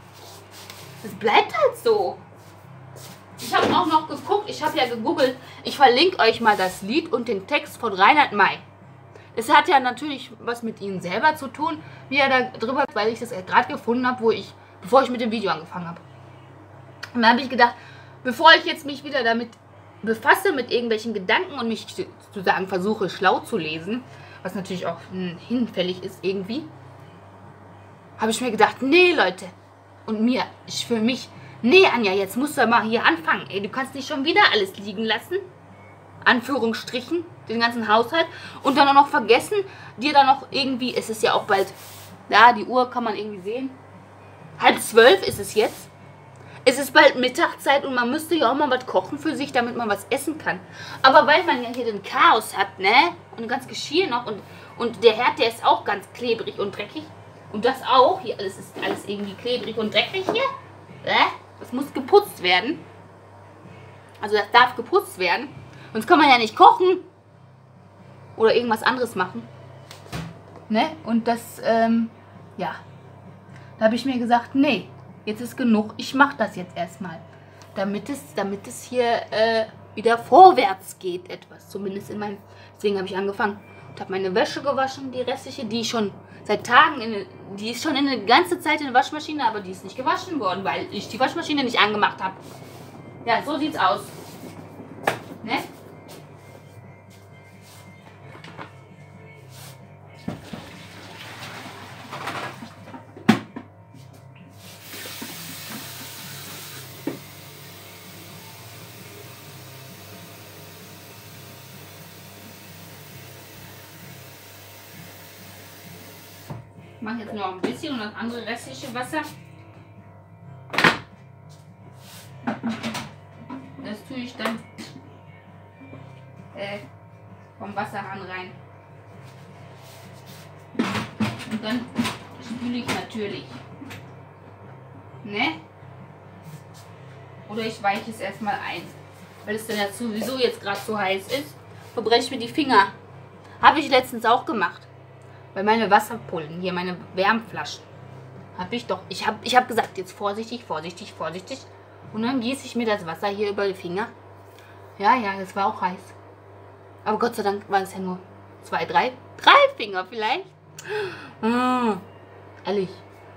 Das bleibt halt so. Ich habe auch noch geguckt, ich habe ja gegoogelt. Ich verlinke euch mal das Lied und den Text von Reinhard May. Es hat ja natürlich was mit Ihnen selber zu tun, wie er da drüber, weil ich das gerade gefunden habe, wo ich, bevor ich mit dem Video angefangen habe. Und da habe ich gedacht, bevor ich jetzt mich wieder damit befasse, mit irgendwelchen Gedanken und mich sozusagen versuche, schlau zu lesen, was natürlich auch hm, hinfällig ist irgendwie, habe ich mir gedacht, nee, Leute, und mir, ich für mich, nee, Anja, jetzt musst du mal hier anfangen. Ey, du kannst nicht schon wieder alles liegen lassen. Anführungsstrichen, den ganzen Haushalt. Und dann auch noch vergessen, dir dann noch irgendwie, es ist ja auch bald, ja, die Uhr kann man irgendwie sehen. Halb zwölf ist es jetzt. Es ist bald Mittagszeit und man müsste ja auch mal was kochen für sich, damit man was essen kann. Aber weil man ja hier den Chaos hat, ne? Und ganz Geschirr noch und, und der Herd, der ist auch ganz klebrig und dreckig. Und das auch, hier alles ist alles irgendwie klebrig und dreckig hier. Äh? Das muss geputzt werden. Also das darf geputzt werden. Sonst kann man ja nicht kochen. Oder irgendwas anderes machen. Ne? Und das, ähm, ja. Da habe ich mir gesagt, nee, jetzt ist genug. Ich mache das jetzt erstmal. Damit es, damit es hier äh, wieder vorwärts geht etwas. Zumindest in meinem... Deswegen habe ich angefangen. Und habe meine Wäsche gewaschen, die restliche, die schon seit Tagen, in, die ist schon in eine ganze Zeit in der Waschmaschine, aber die ist nicht gewaschen worden, weil ich die Waschmaschine nicht angemacht habe. Ja, so sieht's aus. Ne? Ich mache jetzt noch ein bisschen und das andere restliche Wasser. Das tue ich dann äh, vom Wasserhahn rein. Und dann spüle ich natürlich. Ne? Oder ich weiche es erstmal ein. Weil es dann ja sowieso jetzt gerade so heiß ist, verbreche ich mir die Finger. Habe ich letztens auch gemacht. Weil meine Wasserpullen, hier meine Wärmflaschen, Hab ich doch. Ich habe ich hab gesagt, jetzt vorsichtig, vorsichtig, vorsichtig. Und dann gieße ich mir das Wasser hier über die Finger. Ja, ja, das war auch heiß. Aber Gott sei Dank war es ja nur zwei, drei, drei Finger vielleicht. Mmh, ehrlich.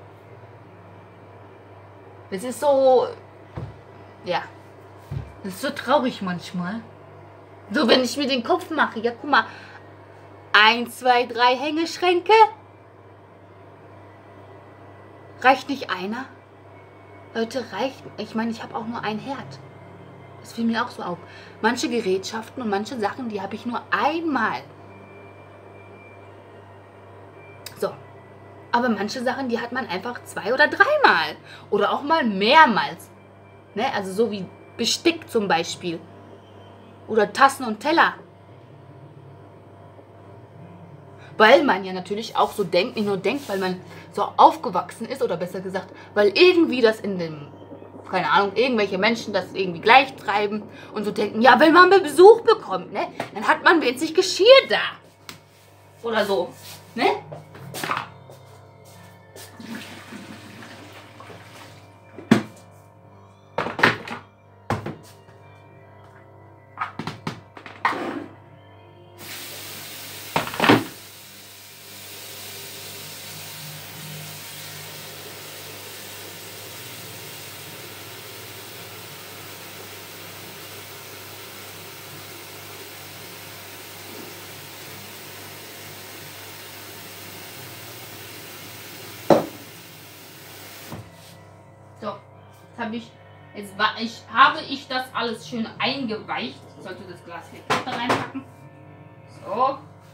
Es ist so, ja, es ist so traurig manchmal. So, wenn ich mir den Kopf mache, ja, guck mal, eins, zwei, drei Hängeschränke. Reicht nicht einer? Leute, reicht, ich meine, ich habe auch nur ein Herd. Das fiel mir auch so auf. Manche Gerätschaften und manche Sachen, die habe ich nur einmal. So. Aber manche Sachen, die hat man einfach zwei oder dreimal. Oder auch mal mehrmals. Ne? Also so wie Bestick zum Beispiel. Oder Tassen und Teller. Weil man ja natürlich auch so denkt, nicht nur denkt, weil man so aufgewachsen ist. Oder besser gesagt, weil irgendwie das in dem, keine Ahnung, irgendwelche Menschen das irgendwie gleich treiben. Und so denken, ja, wenn man Besuch bekommt, ne, dann hat man wenig Geschirr da. Oder so. Ne? So, jetzt habe ich, jetzt war ich, habe ich das alles schön eingeweicht. Ich sollte das Glas hier da reinpacken. So.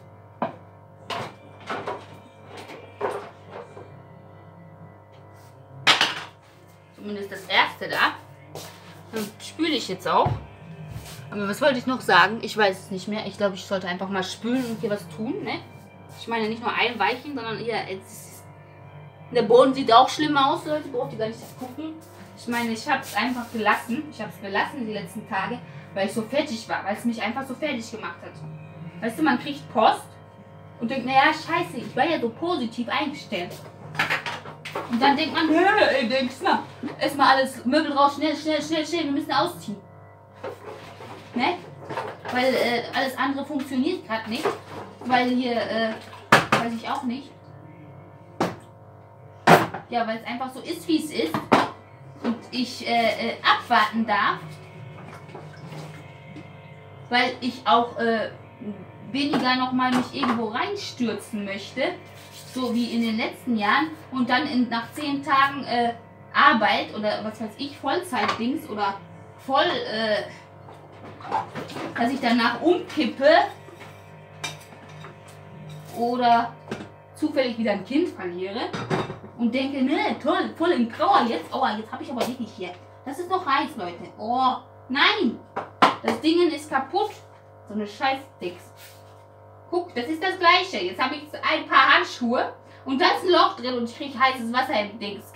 Zumindest das erste da. Dann spüle ich jetzt auch. Aber was wollte ich noch sagen? Ich weiß es nicht mehr. Ich glaube, ich sollte einfach mal spülen und hier was tun, ne? Ich meine nicht nur einweichen, sondern hier, jetzt, der Boden sieht auch schlimm aus, Leute. Braucht ihr gar nicht das gucken. Ich meine, ich habe es einfach gelassen. Ich habe es gelassen die letzten Tage, weil ich so fertig war. Weil es mich einfach so fertig gemacht hat. Weißt du, man kriegt Post und denkt, naja, scheiße, ich war ja so positiv eingestellt. Und dann denkt man, ey, denkst mal, erstmal alles Möbel raus, schnell, schnell, schnell, schnell, wir müssen ausziehen. Ne? Weil äh, alles andere funktioniert gerade nicht. Weil hier, äh, weiß ich auch nicht. Ja, weil es einfach so ist, wie es ist. Und ich äh, äh, abwarten darf. Weil ich auch äh, weniger nochmal mich irgendwo reinstürzen möchte. So wie in den letzten Jahren. Und dann in, nach zehn Tagen äh, Arbeit oder was weiß ich, Vollzeitdings oder voll, äh, dass ich danach umkippe. Oder zufällig wieder ein Kind verliere. Und denke, ne, toll, voll im Grauer jetzt. Oh, jetzt habe ich aber wirklich hier. Das ist noch heiß, Leute. Oh, nein. Das Ding ist kaputt. So eine Scheiß-Dicks. Guck, das ist das Gleiche. Jetzt habe ich ein paar Handschuhe. Und da ist ein Loch drin und ich kriege heißes Wasser im Dings.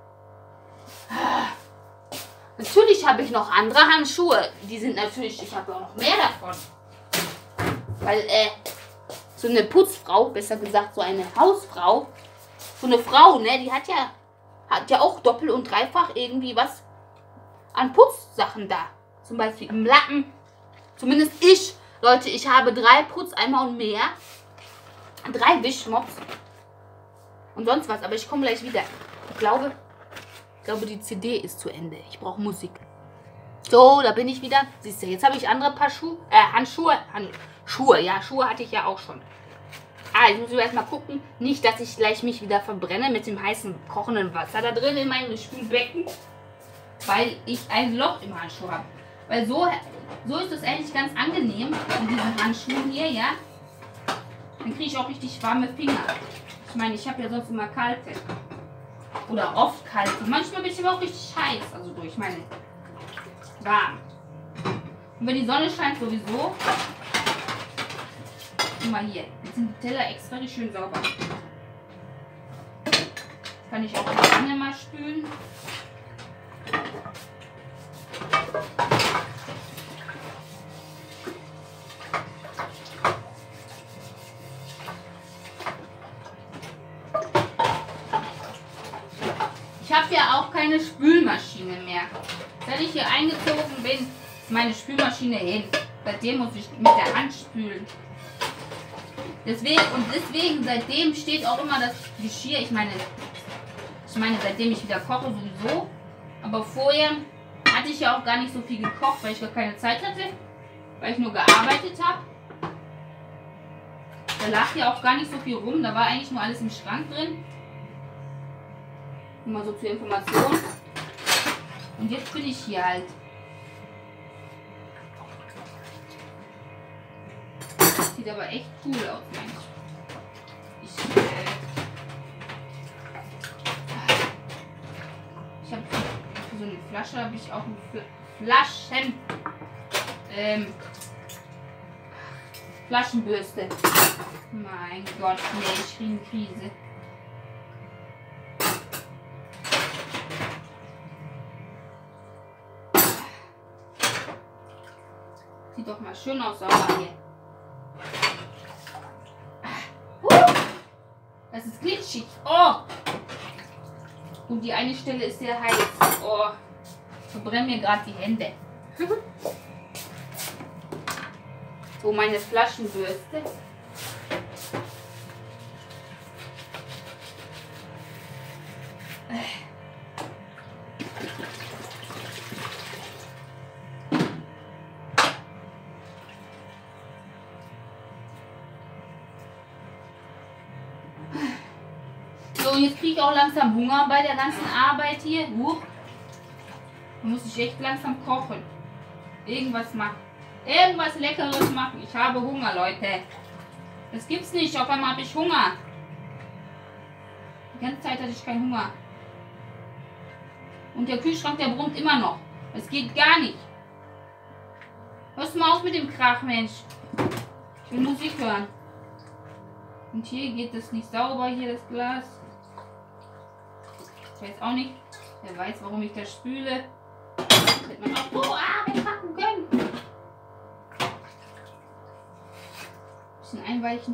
Natürlich habe ich noch andere Handschuhe. Die sind natürlich, ich habe auch noch mehr davon. Weil, äh, so eine Putzfrau, besser gesagt, so eine Hausfrau, so eine Frau, ne, die hat ja, hat ja auch doppelt und dreifach irgendwie was an Putzsachen da. Zum Beispiel im Lappen. Zumindest ich, Leute, ich habe drei Putzeimer und mehr. Drei Wischmops. Und sonst was, aber ich komme gleich wieder. Ich glaube, ich glaube, die C D ist zu Ende. Ich brauche Musik. So, da bin ich wieder. Siehst du, jetzt habe ich andere Paar Schuhe, äh, Handschuhe, Hand, Schuhe, ja, Schuhe hatte ich ja auch schon. Ah, ich muss erst mal gucken, nicht, dass ich gleich mich wieder verbrenne mit dem heißen, kochenden Wasser da drin in meinem Spülbecken, weil ich ein Loch im Handschuh habe. Weil so, so ist es eigentlich ganz angenehm mit diesen Handschuhen hier, ja. Dann kriege ich auch richtig warme Finger. Ich meine, ich habe ja sonst immer kalte. Oder oft kalte. Manchmal bin ich aber auch richtig heiß, also durch meine warm. Und wenn die Sonne scheint sowieso. Guck mal hier. Jetzt sind die Teller extra schön sauber. Kann ich auch die Pfanne mal spülen. keine Spülmaschine mehr. Seit ich hier eingezogen bin, ist meine Spülmaschine hin. Seitdem muss ich mit der Hand spülen. Deswegen, und deswegen, seitdem steht auch immer das Geschirr. Ich meine, ich meine, seitdem ich wieder koche sowieso. Aber vorher hatte ich ja auch gar nicht so viel gekocht, weil ich gar keine Zeit hatte. Weil ich nur gearbeitet habe. Da lag ja auch gar nicht so viel rum. Da war eigentlich nur alles im Schrank drin. Nur mal so zur Information. Und jetzt bin ich hier halt. Sieht aber echt cool aus, Mensch. Ich, äh, ich habe für so eine Flasche habe ich auch eine Fl Flaschen ähm, Flaschenbürste. Mein Gott, nee, ich kriege eine Krise. Sieht doch mal schön aus, sauber hier. Das ist glitschig. Oh! Und die eine Stelle ist sehr heiß. Oh! Verbrennen mir gerade die Hände. So, meine Flaschenbürste. So, und jetzt kriege ich auch langsam Hunger bei der ganzen Arbeit hier. Huch. Da muss ich echt langsam kochen. Irgendwas machen. Irgendwas Leckeres machen. Ich habe Hunger, Leute. Das gibt's nicht. Auf einmal habe ich Hunger. Die ganze Zeit hatte ich keinen Hunger. Und der Kühlschrank, der brummt immer noch. Es geht gar nicht. Hörst du mal auf mit dem Krach, Mensch. Ich will Musik hören. Und hier geht es nicht sauber, hier das Glas. Ich weiß auch nicht. Wer weiß, warum ich das spüle. Hätte man auch so reinpacken können. Bisschen einweichen.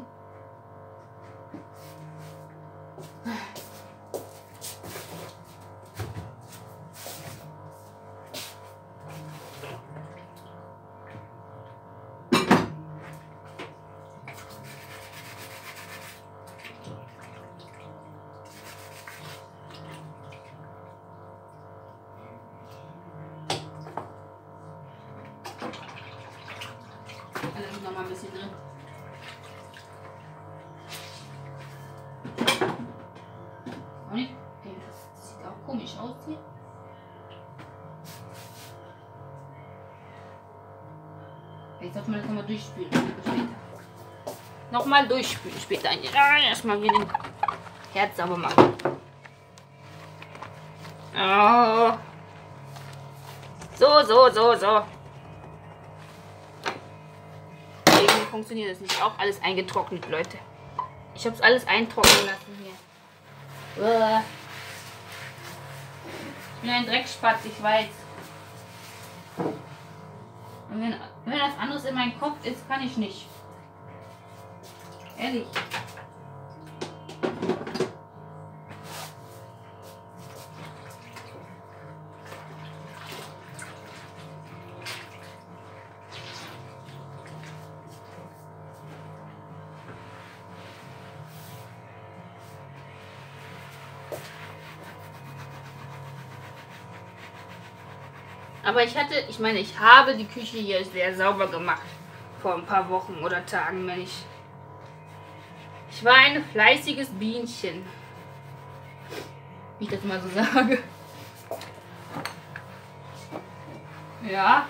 Alles noch mal ein bisschen drin. Auch nicht? Das sieht auch komisch aus hier. Jetzt sollte man das nochmal durchspülen. Später. Nochmal durchspülen später. Erstmal wieder den Herd sauber machen. Oh. So, so, so, so. Irgendwie funktioniert das nicht. Auch alles eingetrocknet, Leute. Ich habe es alles eintrocknen lassen hier. Ich bin ein Dreckspatz, ich weiß. Und wenn, wenn das anderes in meinem Kopf ist, kann ich nicht. Ehrlich. Aber ich hatte, ich meine, ich habe die Küche hier sehr sauber gemacht. Vor ein paar Wochen oder Tagen, wenn ich... Ich war ein fleißiges Bienchen. Wie ich das mal so sage. Ja.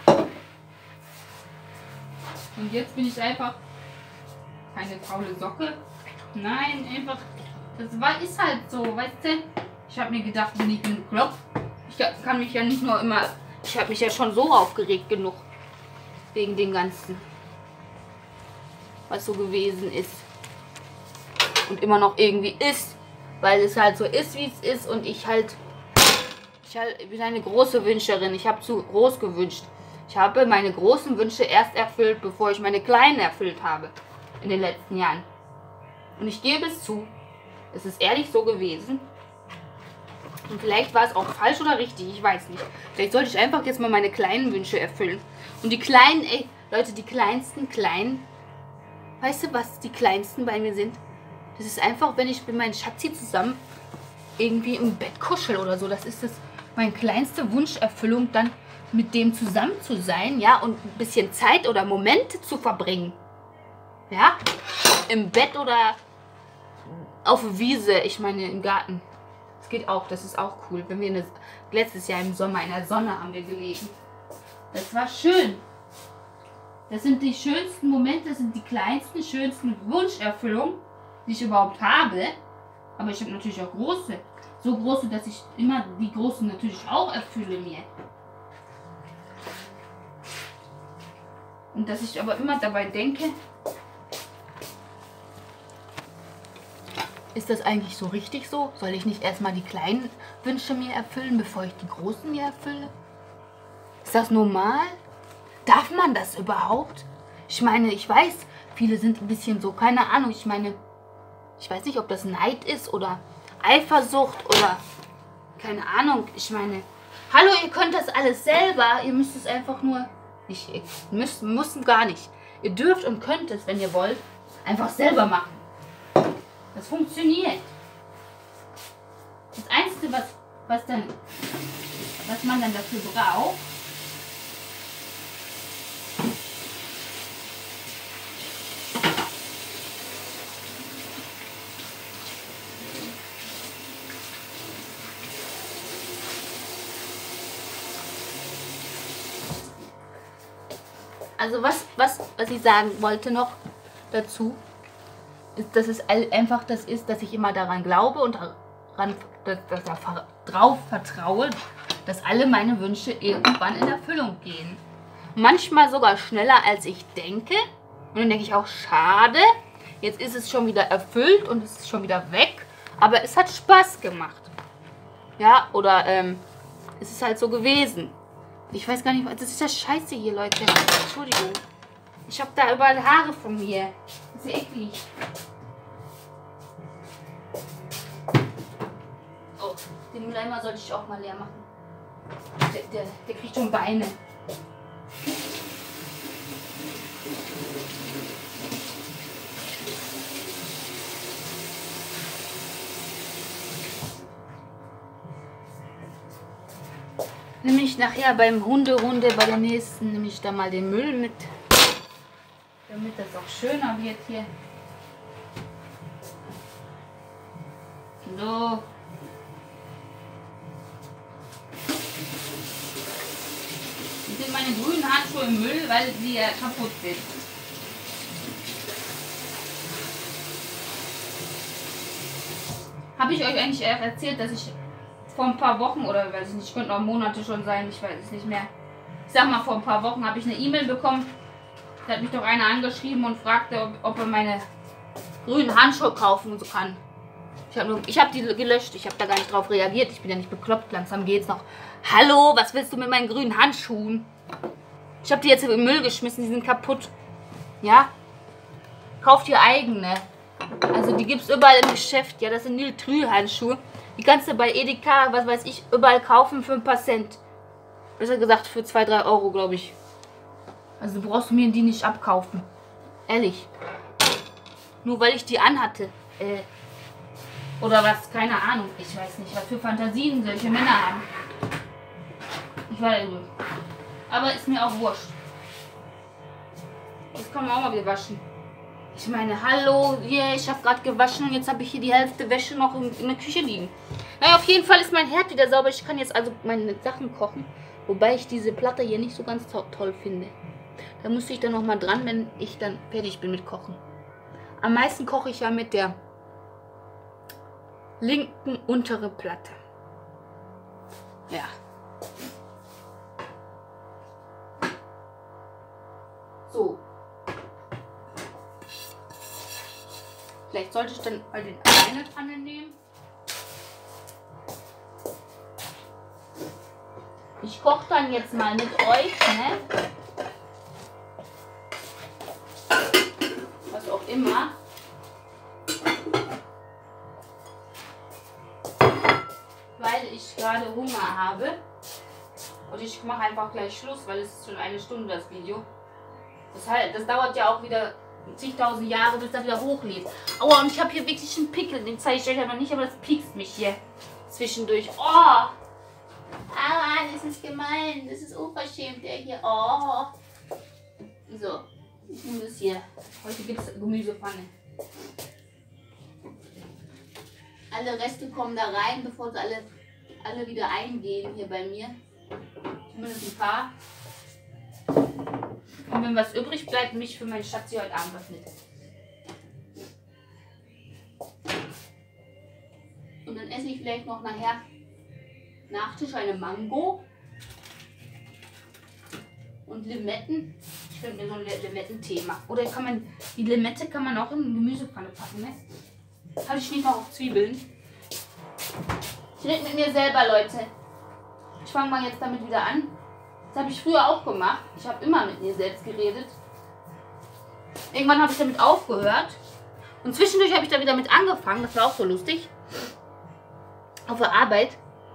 Und jetzt bin ich einfach keine faule Socke. Nein, einfach... Das war, ist halt so, weißt du? Ich habe mir gedacht, bin ich bekloppt. Ich kann mich ja nicht nur immer... Ich habe mich ja schon so aufgeregt genug. Wegen dem Ganzen. Was so gewesen ist. Und immer noch irgendwie ist. Weil es halt so ist, wie es ist. Und ich halt... Ich halt, bin eine große Wünscherin. Ich habe zu groß gewünscht. Ich habe meine großen Wünsche erst erfüllt, bevor ich meine kleinen erfüllt habe. In den letzten Jahren. Und ich gebe es zu. Es ist ehrlich so gewesen. Und vielleicht war es auch falsch oder richtig, ich weiß nicht. Vielleicht sollte ich einfach jetzt mal meine kleinen Wünsche erfüllen. Und die kleinen, ey, Leute, die kleinsten kleinen, weißt du, was die kleinsten bei mir sind? Das ist einfach, wenn ich mit meinem Schatzi zusammen irgendwie im Bett kuschel oder so. Das ist das meine kleinste Wunscherfüllung, dann mit dem zusammen zu sein, ja, und ein bisschen Zeit oder Momente zu verbringen. Ja, im Bett oder auf der Wiese, ich meine im Garten. Das geht auch, das ist auch cool. Wenn wir eine, letztes Jahr im Sommer in der Sonne haben wir gelegen. Das war schön. Das sind die schönsten Momente, das sind die kleinsten, schönsten Wunscherfüllungen, die ich überhaupt habe. Aber ich habe natürlich auch große. So große, dass ich immer die großen natürlich auch erfülle mir. Und dass ich aber immer dabei denke, ist das eigentlich so richtig so? Soll ich nicht erstmal die kleinen Wünsche mir erfüllen, bevor ich die großen mir erfülle? Ist das normal? Darf man das überhaupt? Ich meine, ich weiß, viele sind ein bisschen so, keine Ahnung, ich meine, ich weiß nicht, ob das Neid ist oder Eifersucht oder keine Ahnung. Ich meine, hallo, ihr könnt das alles selber. Ihr müsst es einfach nur, nicht, ihr müsst, müssen gar nicht. Ihr dürft und könnt es, wenn ihr wollt, einfach selber machen. Das funktioniert. Das Einzige, was, was, dann, was man dann dafür braucht, also was, was, was ich sagen wollte noch dazu, ist, dass es einfach das ist, dass ich immer daran glaube und daran, dass, dass darauf vertraue, dass alle meine Wünsche irgendwann in Erfüllung gehen. Manchmal sogar schneller als ich denke. Und dann denke ich auch, schade, jetzt ist es schon wieder erfüllt und es ist schon wieder weg. Aber es hat Spaß gemacht. Ja, oder ähm, es ist halt so gewesen. Ich weiß gar nicht, das ist ja scheiße hier, Leute. Entschuldigung. Ich habe da überall Haare von mir. Das ist ja eklig. Oh, den Mülleimer sollte ich auch mal leer machen. Der, der, der kriegt schon Beine. Nehme ich nachher beim Hunderunde, bei der nächsten, nehme ich da mal den Müll mit. Damit das auch schöner wird hier. So. Jetzt sind meine grünen Handschuhe im Müll, weil sie ja kaputt sind. Habe ich euch eigentlich erzählt, dass ich vor ein paar Wochen, oder weiß ich nicht, könnten auch Monate schon sein, ich weiß es nicht mehr. Ich sag mal, vor ein paar Wochen habe ich eine E-Mail bekommen. Da hat mich doch einer angeschrieben und fragte, ob, ob er meine grünen Handschuhe kaufen so kann. Ich habe hab die gelöscht, ich habe da gar nicht drauf reagiert. Ich bin ja nicht bekloppt, langsam geht's noch. Hallo, was willst du mit meinen grünen Handschuhen? Ich habe die jetzt im Müll geschmissen, die sind kaputt. Ja? Kauft ihr eigene. Also die gibt es überall im Geschäft. Ja, das sind Niltrül-Handschuhe. Die kannst du bei Edeka, was weiß ich, überall kaufen für ein paar Cent. Besser gesagt für zwei, drei Euro, glaube ich. Also brauchst du mir die nicht abkaufen. Ehrlich. Nur weil ich die anhatte. Äh, oder was, keine Ahnung. Ich weiß nicht, was für Fantasien solche Männer haben. Ich weiß nicht. Aber ist mir auch wurscht. Das kann man auch mal wieder waschen. Ich meine, hallo, yeah, ich habe gerade gewaschen und jetzt habe ich hier die Hälfte Wäsche noch in, in der Küche liegen. Naja, auf jeden Fall ist mein Herd wieder sauber. Ich kann jetzt also meine Sachen kochen. Wobei ich diese Platte hier nicht so ganz to toll finde. Da müsste ich dann noch mal dran, wenn ich dann fertig bin mit Kochen. Am meisten koche ich ja mit der linken untere Platte. Ja. So. Vielleicht sollte ich dann mal den eine Pfanne nehmen. Ich koche dann jetzt mal mit euch, ne? Was auch immer. Weil ich gerade Hunger habe. Und ich mache einfach gleich Schluss, weil es ist schon eine Stunde das Video. Das, halt, das dauert ja auch wieder zigtausend Jahre, bis das wieder hochlädt. Aua, und ich habe hier wirklich einen Pickel. Den zeige ich euch aber nicht, aber das piekst mich hier zwischendurch. Oh! Ah, das ist gemein. Das ist unverschämt, der hier. Oh! So, ich nehme das hier. Heute gibt es Gemüsepfanne. Alle Reste kommen da rein, bevor sie alle, alle wieder eingehen hier bei mir. Zumindest ein paar. Und wenn was übrig bleibt, mich für meinen Schatz hier heute Abend was mit. Und dann esse ich vielleicht noch nachher Nachtisch eine Mango und Limetten. Ich finde mir so ein Limetten-Thema. Oder kann man, die Limette kann man auch in eine Gemüsepfanne packen, ne? Habe ich nicht mal auf Zwiebeln. Ich rede mit mir selber, Leute. Ich fange mal jetzt damit wieder an. Das habe ich früher auch gemacht. Ich habe immer mit mir selbst geredet. Irgendwann habe ich damit aufgehört. Und zwischendurch habe ich da wieder mit angefangen. Das war auch so lustig. Auf der Arbeit.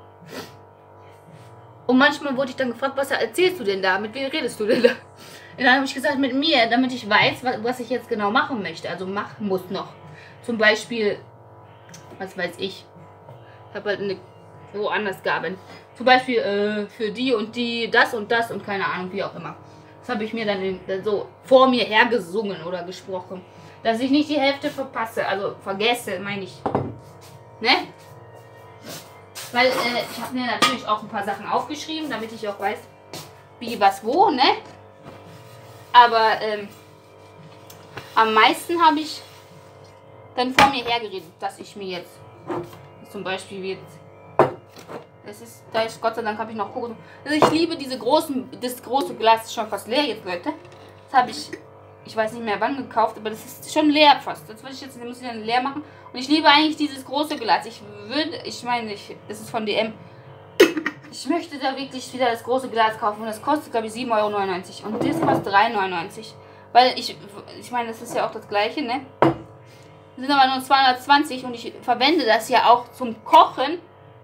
Und manchmal wurde ich dann gefragt, was erzählst du denn da? Mit wem redest du denn da? Und dann habe ich gesagt, mit mir, damit ich weiß, was ich jetzt genau machen möchte. Also machen muss noch. Zum Beispiel, was weiß ich. Ich habe halt eine woanders gearbeitet. Zum Beispiel äh, für die und die, das und das und keine Ahnung, wie auch immer. Das habe ich mir dann in, so vor mir hergesungen oder gesprochen. Dass ich nicht die Hälfte verpasse, also vergesse, meine ich. Ne? Weil äh, ich habe mir natürlich auch ein paar Sachen aufgeschrieben, damit ich auch weiß, wie, was, wo, ne? Aber ähm, am meisten habe ich dann vor mir hergeredet, dass ich mir jetzt zum Beispiel jetzt das ist, da ist Gott sei Dank habe ich noch Kokos. Also ich liebe diese großen, das große Glas ist schon fast leer jetzt, Leute. Das habe ich, ich weiß nicht mehr wann gekauft, aber das ist schon leer fast. Das würde ich jetzt, muss ich dann leer machen. Und ich liebe eigentlich dieses große Glas. Ich würde, ich meine, ich, das ist von D M. Ich möchte da wirklich wieder das große Glas kaufen und das kostet, glaube ich, sieben Euro neunundneunzig. Und das kostet drei Euro neunundneunzig. Weil ich, ich meine, das ist ja auch das gleiche, ne? Das sind aber nur zweihundertzwanzig und ich verwende das ja auch zum Kochen.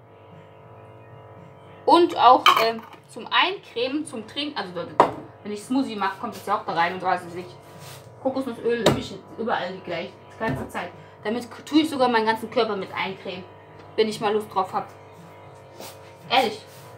Und auch äh, zum Eincremen, zum Trinken. Also wenn ich Smoothie mache, kommt es ja auch da rein und weiß es nicht. Kokosnussöl mische überall gleich, die ganze Zeit. Damit tue ich sogar meinen ganzen Körper mit eincremen, wenn ich mal Lust drauf habe. Ehrlich.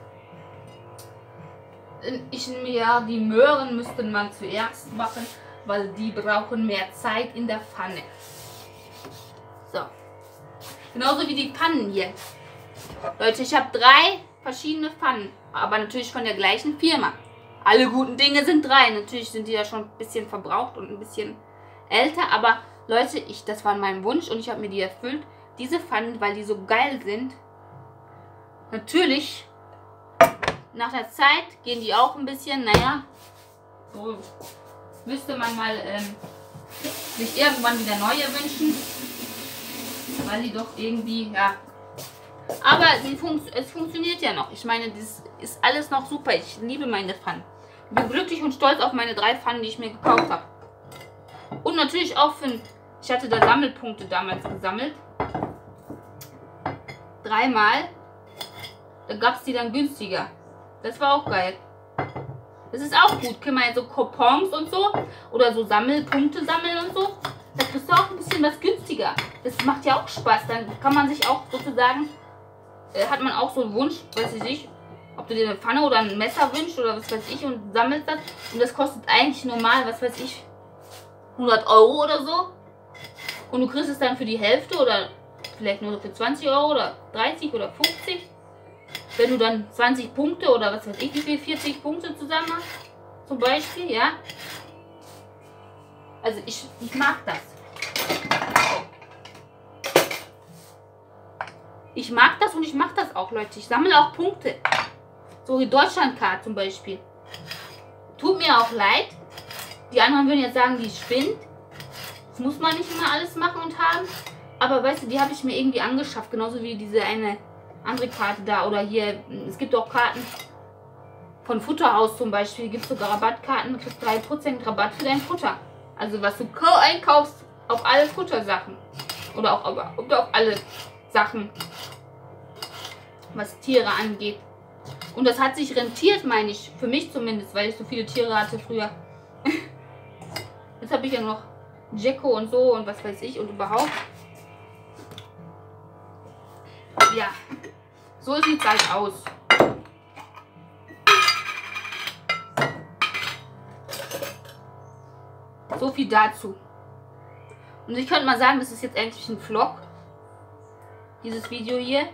Ich ja, die Möhren müsste man zuerst machen, weil die brauchen mehr Zeit in der Pfanne. So. Genauso wie die Pfannen hier. Leute, ich habe drei verschiedene Pfannen, aber natürlich von der gleichen Firma. Alle guten Dinge sind drei. Natürlich sind die ja schon ein bisschen verbraucht und ein bisschen älter, aber Leute, ich, das war mein Wunsch und ich habe mir die erfüllt. Diese Pfannen, weil die so geil sind. Natürlich, nach der Zeit gehen die auch ein bisschen, naja, so müsste man mal ähm, sich irgendwann wieder neue wünschen, weil die doch irgendwie, ja, aber sie fun es funktioniert ja noch. Ich meine, das ist alles noch super. Ich liebe meine Pfannen. Ich bin glücklich und stolz auf meine drei Pfannen, die ich mir gekauft habe. Und natürlich auch für, ich hatte da Sammelpunkte damals gesammelt. Dreimal. Da gab es die dann günstiger. Das war auch geil. Das ist auch gut. Kann man ja so Coupons und so. Oder so Sammelpunkte sammeln und so. Da kriegst du auch ein bisschen was günstiger. Das macht ja auch Spaß. Dann kann man sich auch sozusagen, äh, hat man auch so einen Wunsch, weiß ich nicht, ob du dir eine Pfanne oder ein Messer wünschst oder was weiß ich und sammelst das. Und das kostet eigentlich normal, was weiß ich, hundert Euro oder so. Und du kriegst es dann für die Hälfte oder vielleicht nur für zwanzig Euro oder dreißig oder fünfzig. Wenn du dann zwanzig Punkte oder was weiß ich, wie viel, vierzig Punkte zusammen hast, zum Beispiel, ja. Also ich, ich mag das. Ich mag das und ich mache das auch, Leute. Ich sammle auch Punkte. So wie Deutschlandcard zum Beispiel. Tut mir auch leid. Die anderen würden jetzt sagen, die spinnt. Das muss man nicht immer alles machen und haben. Aber weißt du, die habe ich mir irgendwie angeschafft. Genauso wie diese eine andere Karte da. Oder hier, es gibt auch Karten von Futterhaus zum Beispiel. Gibt es sogar Rabattkarten. Du kriegst drei Prozent Rabatt für dein Futter. Also was du einkaufst auf alle Futtersachen. Oder auch auf, auf alle Sachen. was Tiere angeht. Und das hat sich rentiert, meine ich. Für mich zumindest, weil ich so viele Tiere hatte früher. Jetzt habe ich ja noch Jacko und so und was weiß ich und überhaupt. Ja, so sieht es halt aus. So viel dazu. Und ich könnte mal sagen, das ist jetzt eigentlich ein Vlog. Dieses Video hier.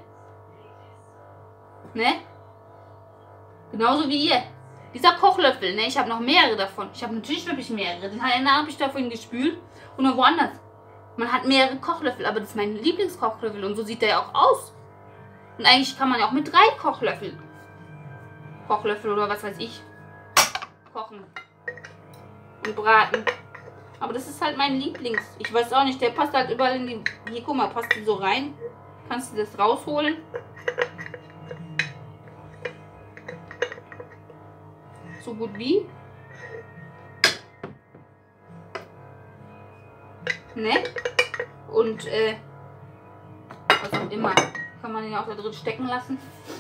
Ne? Genauso wie hier. Dieser Kochlöffel, ne? Ich habe noch mehrere davon. Ich habe natürlich wirklich mehrere. Den einen habe ich davon gespült und noch woanders. Man hat mehrere Kochlöffel, aber das ist mein Lieblingskochlöffel und so sieht der ja auch aus. Und eigentlich kann man ja auch mit drei Kochlöffeln, Kochlöffel oder was weiß ich, kochen und braten. Aber das ist halt mein Lieblings. Ich weiß auch nicht, der passt halt überall in die... Hier, guck mal, passt die so rein. Kannst du das rausholen. So gut wie. Ne? Und, äh, was auch immer. Kann man den auch da drin stecken lassen.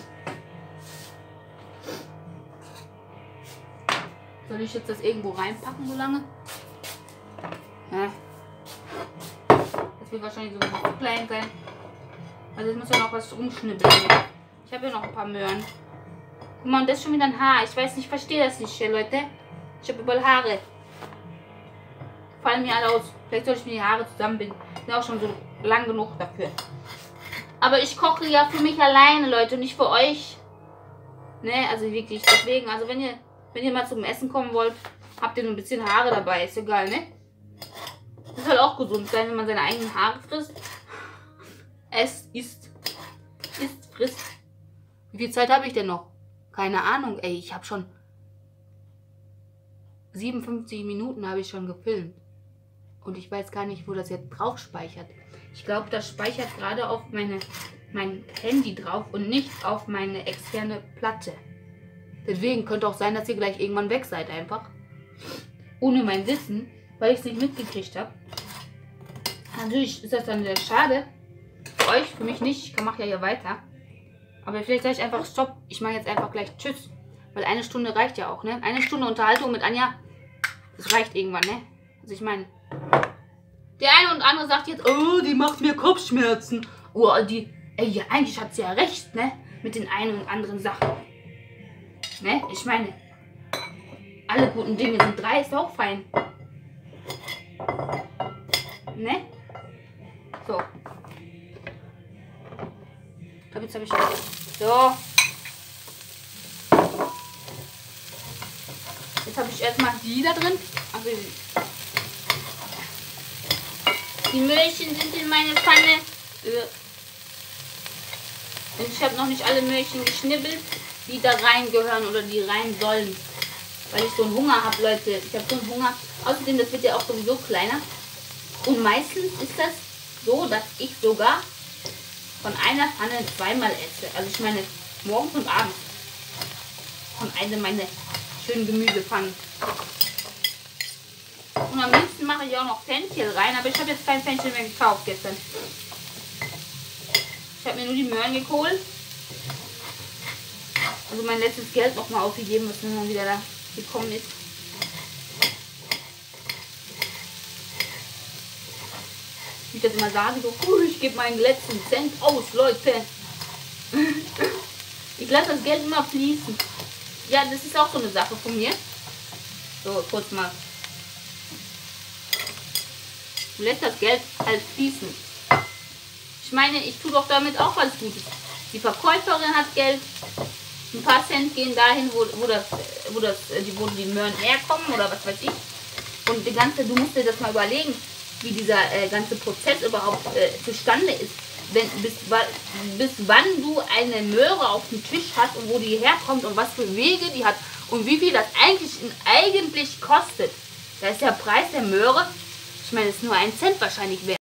Soll ich jetzt das irgendwo reinpacken so lange? Ja. Das wird wahrscheinlich so zu klein sein. Also jetzt muss ja noch was umschnibbeln. Ich habe ja noch ein paar Möhren. Guck mal, und das ist schon wieder ein Haar. Ich weiß nicht, ich verstehe das nicht, Leute. Ich habe überall Haare. Fallen mir alle aus. Vielleicht soll ich mir die Haare zusammenbinden. Sind auch schon so lang genug dafür. Aber ich koche ja für mich alleine, Leute, und nicht für euch. Ne, also wirklich. Deswegen, also wenn ihr, wenn ihr mal zum Essen kommen wollt, habt ihr nur ein bisschen Haare dabei. Ist egal, ne? Das soll auch gesund sein, wenn man seine eigenen Haare frisst. Es ist. Ist, frisst. Wie viel Zeit habe ich denn noch? Keine Ahnung, ey. Ich habe schon siebenundfünfzig Minuten habe ich schon gefilmt. Und ich weiß gar nicht, wo das jetzt drauf speichert. Ich glaube, das speichert gerade auf meine, mein Handy drauf und nicht auf meine externe Platte. Deswegen könnte auch sein, dass ihr gleich irgendwann weg seid einfach. Ohne mein Wissen, weil ich es nicht mitgekriegt habe. Natürlich ist das dann sehr schade. Für euch, für mich nicht. Ich mache ja hier weiter. Aber vielleicht sage ich einfach Stopp. Ich mache jetzt einfach gleich Tschüss. Weil eine Stunde reicht ja auch, ne? Eine Stunde Unterhaltung mit Anja, das reicht irgendwann, ne? Also ich meine, der eine und andere sagt jetzt, oh, die macht mir Kopfschmerzen. Oh, die, ey, ja, eigentlich hat sie ja recht, ne? Mit den einen und anderen Sachen. Ne? Ich meine, alle guten Dinge sind drei, ist auch fein. Ne? So. Ich glaube, jetzt habe ich... So. Jetzt habe ich erstmal die da drin. Also die Möhrchen sind in meine Pfanne. Und ich habe noch nicht alle Möhrchen geschnibbelt, die da reingehören oder die rein sollen. Weil ich so einen Hunger habe, Leute. Ich habe so einen Hunger. Außerdem, das wird ja auch sowieso kleiner. Und meistens ist das so, dass ich sogar von einer Pfanne zweimal esse. Also ich meine, morgens und abends. Von einer meiner schönen Gemüsepfannen. Und am liebsten mache ich auch noch Fenchel rein. Aber ich habe jetzt kein Fenchel mehr gekauft gestern. Ich habe mir nur die Möhren geholt. Also mein letztes Geld noch mal ausgegeben, was mir mal wieder da gekommen ist. Wie ich das immer sage, so, oh, ich gebe meinen letzten Cent aus, Leute. Ich lasse das Geld immer fließen. Ja, das ist auch so eine Sache von mir. So, kurz mal. Du lässt das Geld halt fließen. Ich meine, ich tue doch damit auch was Gutes. Die Verkäuferin hat Geld. Ein paar Cent gehen dahin, wo, wo, das, wo, das, wo die Möhren herkommen oder was weiß ich. Und die ganze, du musst dir das mal überlegen, wie dieser äh, ganze Prozess überhaupt äh, zustande ist. Wenn, bis, bis wann du eine Möhre auf dem Tisch hast und wo die herkommt und was für Wege die hat und wie viel das eigentlich, eigentlich kostet. Da ist der Preis der Möhre, ich meine, es ist nur ein Cent wahrscheinlich wert.